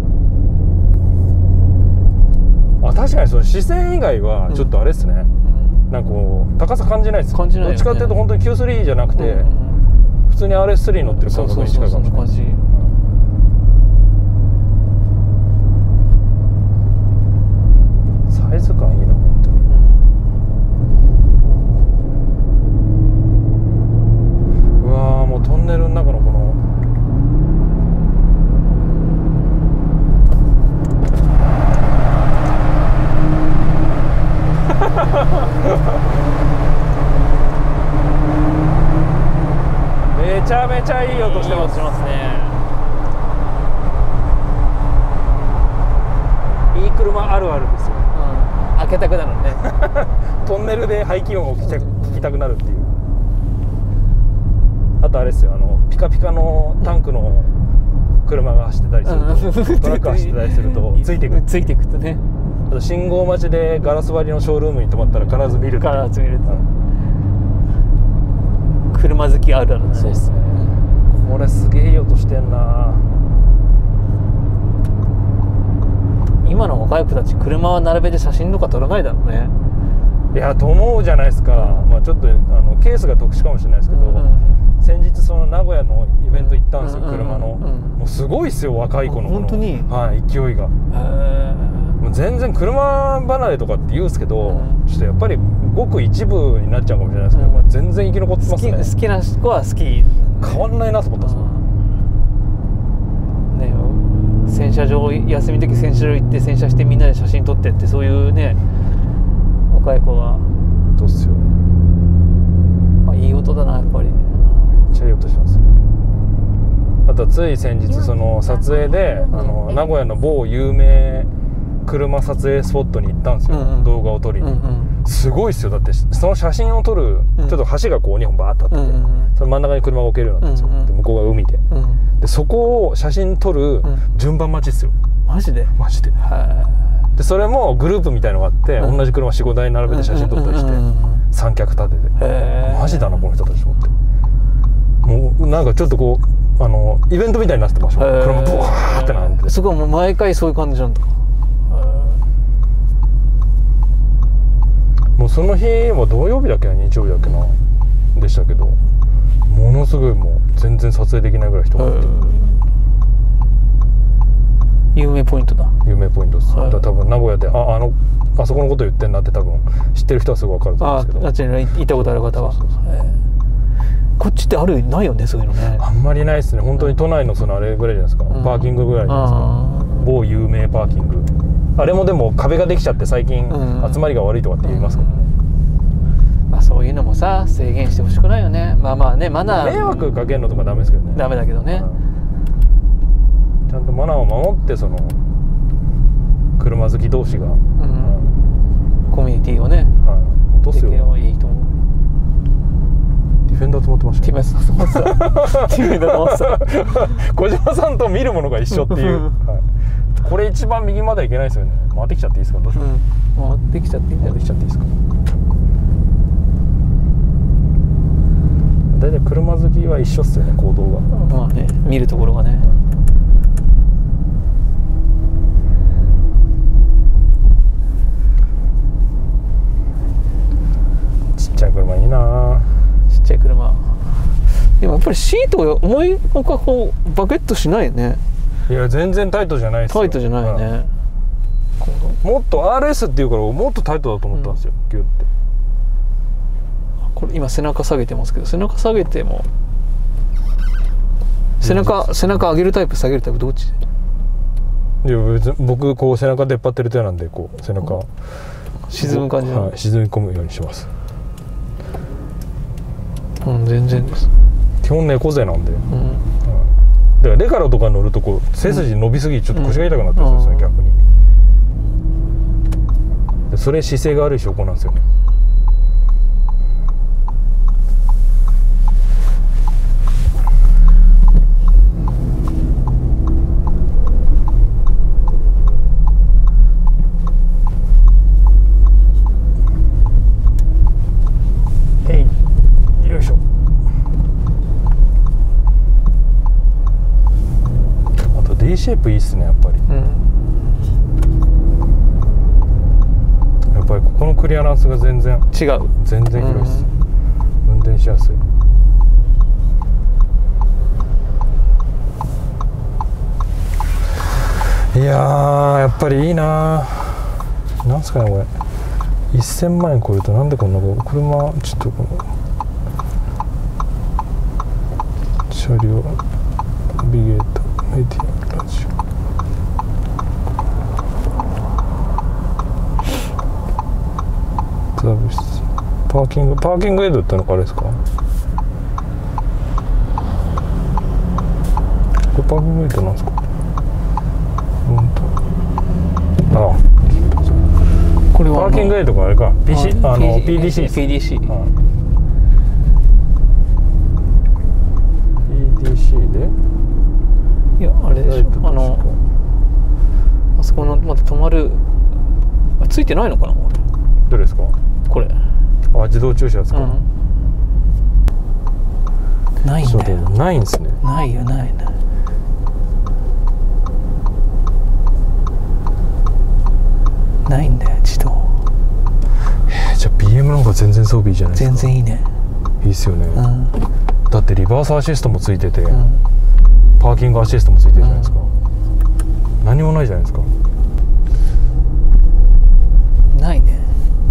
あ確かにその視線以外はちょっとあれですね、うん、なんかこう高さ感じないです。 感じないよね。 どっちかっていうと本当に キュースリー じゃなくて、うんうん、普通に アールエススリー 乗ってる感覚に近いかもしれない。サイズ感いいな本当に、うん、うわーもうトンネルの中のこのめちゃめちゃいい音してます。 しますね。 いい車あるあるですよ、うん、 開けたくなるねトンネルで排気音を聞きたくなるっていう。あとあれですよ、あのピカピカのタンクの車が走ってたりすると、うん、トラック走ってたりするとついてくついてくとね。 あと信号待ちでガラス張りのショールームに止まったら必ず見る。 必ず見る、うん、車好きあるあるだね。 そうっすね。これすげえいい音してんな。 今の若い子たち車は並べて写真とか撮らないだろうね。 いやと思うじゃないですか、うん、まあちょっとあのケースが特殊かもしれないですけど、うんうん、先日その名古屋のイベント行ったんですよ、うん、車の、うんうん、もうすごいっすよ若い子のこの、 本当に、 はい、勢いが。へも全然車離れとかって言うんですけど、うん、ちょっとやっぱりごく一部になっちゃうかもしれないですけど、うん、全然生き残ってますね。 好き、好きな子は好き、 変わんないなと思ったんですよ、 うんね、洗車場、休みの時洗車場行って洗車してみんなで写真撮ってって、そういうね若い子がどうっすよ、 あ、いい音だなやっぱり。 めっちゃいい音しますよ。あとつい先日その撮影で、うん、あの名古屋の某有名車撮影スポットに行ったんですよ、うんうん、動画を撮りに、うんうん、すごいっすよ。だってその写真を撮る、うん、ちょっと橋がこうにほんバーッとあって、うんうん、その真ん中に車が置けるようになってるんですよ、うんうん、で向こうが海で、うん、でそこを写真撮る順番待ちっすよ、 うん、マジでマジででそれもグループみたいのがあって、うん、同じ車 よん,ご 台並べて写真撮ったりして、うんうんうん、三脚立てて、マジだなこの人たちと思って、もうなんかちょっとこうあのイベントみたいになってました。車ブワーってなって、 すごいもう毎回そういう感じなんだ。 もうその日は土曜日だっけな日曜日だっけなでしたけど、ものすごいもう全然撮影できないぐらい人がいて、 有名ポイントだ。 有名ポイントです。だから多分名古屋で あ, あのあそこのこと言ってんなって多分知ってる人はすぐ分かると思うんですけど、 あっちに行ったことある方は。こっちってあるないよねそういうのね。 あんまりないですね。本当に都内のそのあれぐらいじゃないですか、うん、パーキングぐらいじゃないですか、某有名パーキング。あれもでも壁ができちゃって最近集まりが悪いとかって言いますからね、 うん、まあ、そういうのもさ制限してほしくないよね。まあまあね、マナー迷惑かけるのとかダメですけどね。 ダメだけどね、 うん、ちゃんとマナーを守ってその車好き同士が、うんうん、 コミュニティをね、はい、 本当っすよ。 できればいいと思う。 ディフェンダー止まってました、ね、 ディフェンダー止まってたディフェンダー止まってた小島さんと見るものが一緒っていう、はい、これ一番右まではいけないですよね。回ってきちゃっていいですか。どうしよう、 うん、回ってきちゃっていいんじゃない。 回ってきちゃっていいですか。大体車好きは一緒っすよね、行動が。 まあね、見るところがね。 ちっちゃい車いいな。 ちっちゃい車でもやっぱりシートを思いのかこうバケットしないよね。 いや全然タイトじゃないですよ。 タイトじゃないよね、 うん、もっと アールエス っていうからもっとタイトだと思ったんですよ、うん、ギュッて。 これ今背中下げてますけど、背中下げても背中背中上げるタイプ下げるタイプどっち？ いや別に僕こう背中出っ張ってる手なんでこう背中、うん、 沈む感じの、 はい、沈み込むようにします。 うん、全然です。 基本猫背なんで、うん、だからレカロとか乗るとこう背筋伸びすぎちょっと腰が痛くなってるんですよね、うん、逆に。でそれ姿勢が悪い証拠なんですよね。D シェイプいいっすねやっぱり、うん、やっぱりここのクリアランスが全然違う。 全然広いっす、うん、運転しやすい。いやーやっぱりいいな。なんすかねこれせんまんえん超えるとなんでこんな車ちょっとこの車両ナビゲーターメディアラジオサービスパーキングパーキングエイドってのがあれですか。これパーキングエイドなんですか。うんとああこれはパーキングエイドがあれか ピーシー あの ピーディーシーピーディーシーピーディーシー でいやあれでしょ、あのあそこのまた止まるあついてないのかな。 どれですかこれ。あ自動駐車ですか、うん、 ないんだよ。 ないんですね。 ないよないないないんだよ自動。 えー、じゃあ ビーエム の方が全然装備いいじゃないですか。 全然いいね。 いいっすよね、うん、だってリバースアシストもついてて、うん、パーキングアシストもついてるじゃないですか、うん、何もないじゃないですか。 ないね。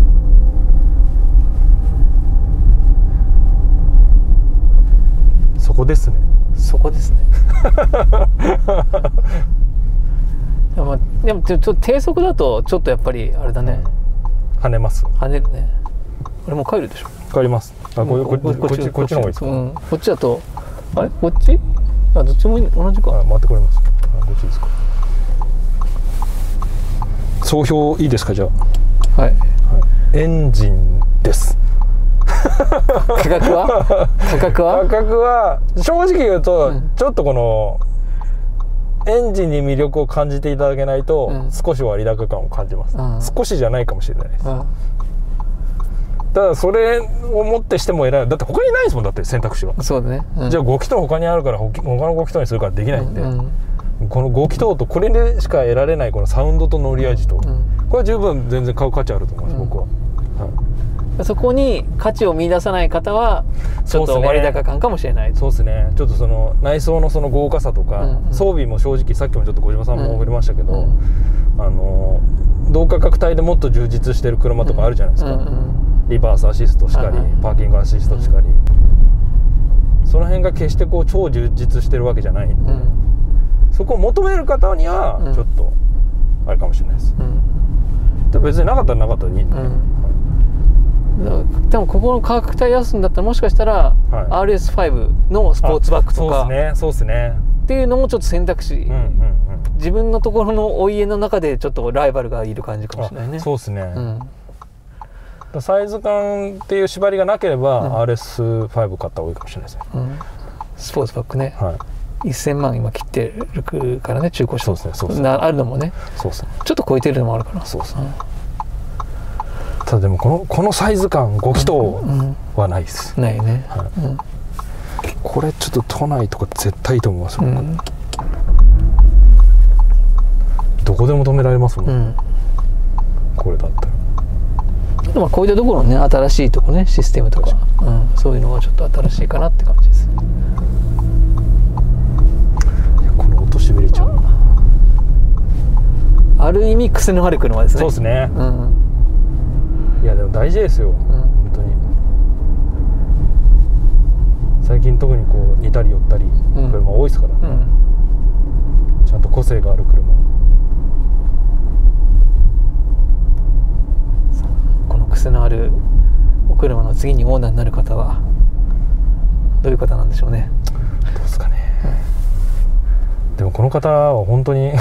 そこですね。 そこですね。でもでもちょっと低速だとちょっとやっぱりあれだね。 跳ねます。 跳ねるね。これもう帰るでしょ。 帰ります。あ、こここっちこっちの方がいいですか。うん、 こっちだとあれこっち？あ、どっちも同じか。 あ、回ってこれます。あ、こっちですか。総評いいですか、じゃあ。はい。はい、エンジンです。 価格は？価格は？ 価格は正直言うと、うん、ちょっとこのエンジンに魅力を感じていただけないと、うん、少し割高感を感じます。うん、少しじゃないかもしれないです。うん、ただそれをもってしても選ぶ。だって他にないですもん。だって選択肢は。 そうだね。うん、 じゃあご気筒他にあるから他のご気筒にするからできないんで、うんうん、このご気筒とこれでしか得られないこのサウンドと乗り味と、うん、これは十分全然買う価値あると思います、うん、僕は。はい、そこに価値を見出さない方はちょっと割高感かもしれない。 そうですね。ちょっとその内装のその豪華さとか、うんうん、装備も正直さっきもちょっと小島さんも触れましたけど、うんうん、あの同価格帯でもっと充実してる車とかあるじゃないですか。うんうんうん、リバースアシストしかり、パーキングアシストしかり、うん、その辺が決してこう超充実してるわけじゃないんで、うん、そこを求める方にはちょっとあれかもしれないです。うん、で別になかったらなかったらいいんで、うん、 でもここの価格帯出すんだったらもしかしたら アールエスファイブ のスポーツバッグとか、 そうですね、そうですねっていうのもちょっと選択肢、うんうんうん、自分のところのお家の中でちょっとライバルがいる感じかもしれないね。 そうですね、うん、サイズ感っていう縛りがなければ、うん、アールエスファイブ 買った方がいいかもしれないですね、うん、 スポーツバッグね、はい、せんまん今切ってるからね、中古車。そうですね、そうですね、あるのもね、そうですね、ちょっと超えてるのもあるかな。そうですね、 うん、ただでもこの、このサイズ感ご気筒はないです、 うんうん、ないね、はい、うん、 これちょっと都内とか絶対いいと思います、うん、どこでも止められますもん、うん、これだったら。 まあこういったところのね、新しいとこね、システムとか、うん、そういうのがちょっと新しいかなって感じです。 この音しびれちゃう。 ある意味癖のある車ですね。 そうですね、うん、いやでも大事ですよ、うん、本当に。最近特にこう似たり寄ったり車多いですからね、うん、ちゃんと個性がある車。 この癖のあるお車の次にオーナーになる方はどういう方なんでしょうね。 どうですかね、うん、でもこの方は本当に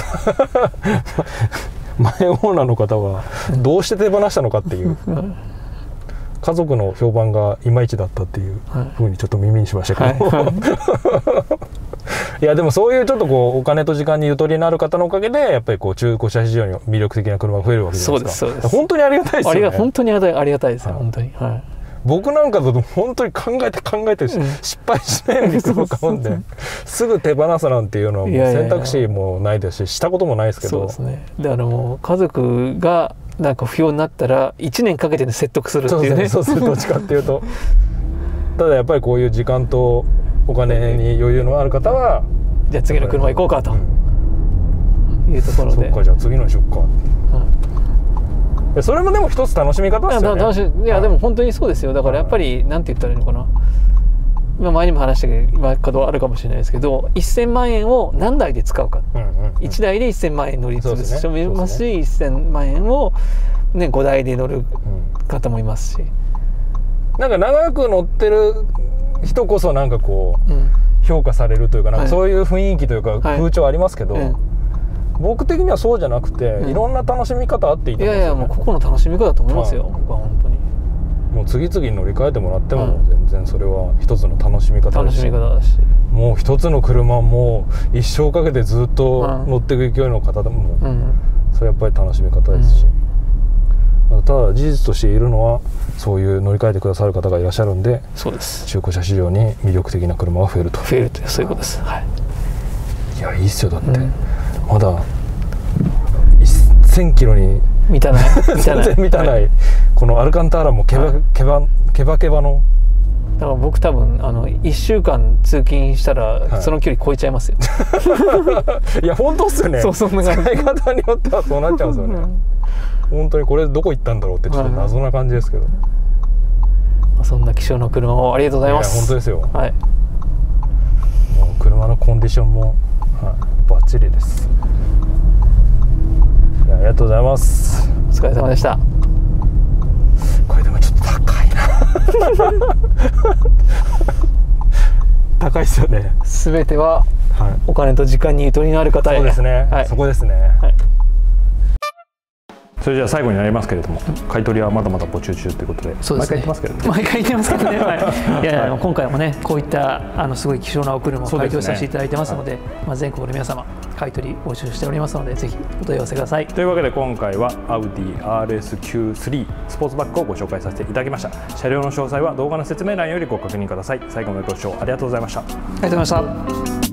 前オーナーの方はどうして手放したのかっていう、うん、家族の評判がいまいちだったっていうふうにちょっと耳にしましたけど、はいはい、いやでもそういうちょっとこうお金と時間にゆとりになる方のおかげでやっぱりこう中古車市場に魅力的な車が増えるわけじゃないですか。そうです、そうです。本当にありがたいですよね。ありが本当にありがたいですよ、はい、本当に、はい、 僕なんかだと本当に考えて考えて、うん、失敗しないように車を買うんですぐ手放すなんていうのはもう選択肢もないですし、したこともないですけど。そうですね。 だからもう家族がなんか不要になったらいちねんかけて説得するっていうね。 そうですね、そうするどっちかっていうとただやっぱりこういう時間とお金に余裕のある方はじゃあ次の車行こうかと、うん、いうところで、 そうか、じゃあ次のにしよっか、うん、それもでも一つ楽しみ方ですよね。楽しい。 いや、はい、でも本当にそうですよ。だからやっぱりなんて言ったらいいのかな、今前にも話したけど今あるかもしれないですけど、せんまんえんを何台で使うか、うんうんうん、いちだいでせんまんえん乗り潰す人もいますし、せんまんえんを、ね、ごだいで乗る方もいますし、 うん、なんか長く乗ってる人こそなんかこう、うん、評価されるというか、なんかそういう雰囲気というか風潮ありますけど、はい、うん、僕的にはそうじゃなくて、うん、いろんな楽しみ方あっていいと思うんですよね。 いやいや、もう個々の楽しみ方だと思いますよ、僕は本当に。 もう次々に乗り換えてもらっても全然それは一つの楽しみ方だし、 楽しみ方だし、 もう一つの車も一生かけてずっと乗っていく勢いの方でも、うん、それやっぱり楽しみ方ですし、うん、ただ事実としているのはそういう乗り換えてくださる方がいらっしゃるんで、そうです、中古車市場に魅力的な車が増えると増えるというそういうことです、はい、 いやいいっすよ。だって、うん、まだせんキロに満たない全然満たない、はい、このアルカンターラもケバ、はい、ケバケバケバの、 だから僕多分あのいっしゅうかん通勤したら、はい、その距離超えちゃいますよいや本当っすよね。 そう、そんな感じ。 使い方によってはそうなっちゃうんですよね、うん本当にこれどこ行ったんだろうってちょっと謎な感じですけど、はい、 そんな希少な車をありがとうございます。 いや本当ですよ、 はい、 もう車のコンディションも、はい、バッチリです。いやありがとうございます。 お疲れ様でした。 これでもちょっと高いな高いですよね。 すべてはお金と時間にゆとりのある方へ。 そうですね、はい、そこですね、はい。それじゃあ最後になりますけれども、買い取りはまだまだ募集中ということで、 そうですね、 毎回言ってますけどね。 毎回言ってますけどね。はい、いやいや、はい、今回もね、こういったあのすごい希少なお車を買い取りさせていただいてますので、でね、はい、まあ全国の皆様買い取り募集しておりますので、ぜひお問い合わせください。というわけで今回はアウディ アールエスキュースリー スポーツバッグをご紹介させていただきました。車両の詳細は動画の説明欄よりご確認ください。最後までご視聴ありがとうございました。ありがとうございました。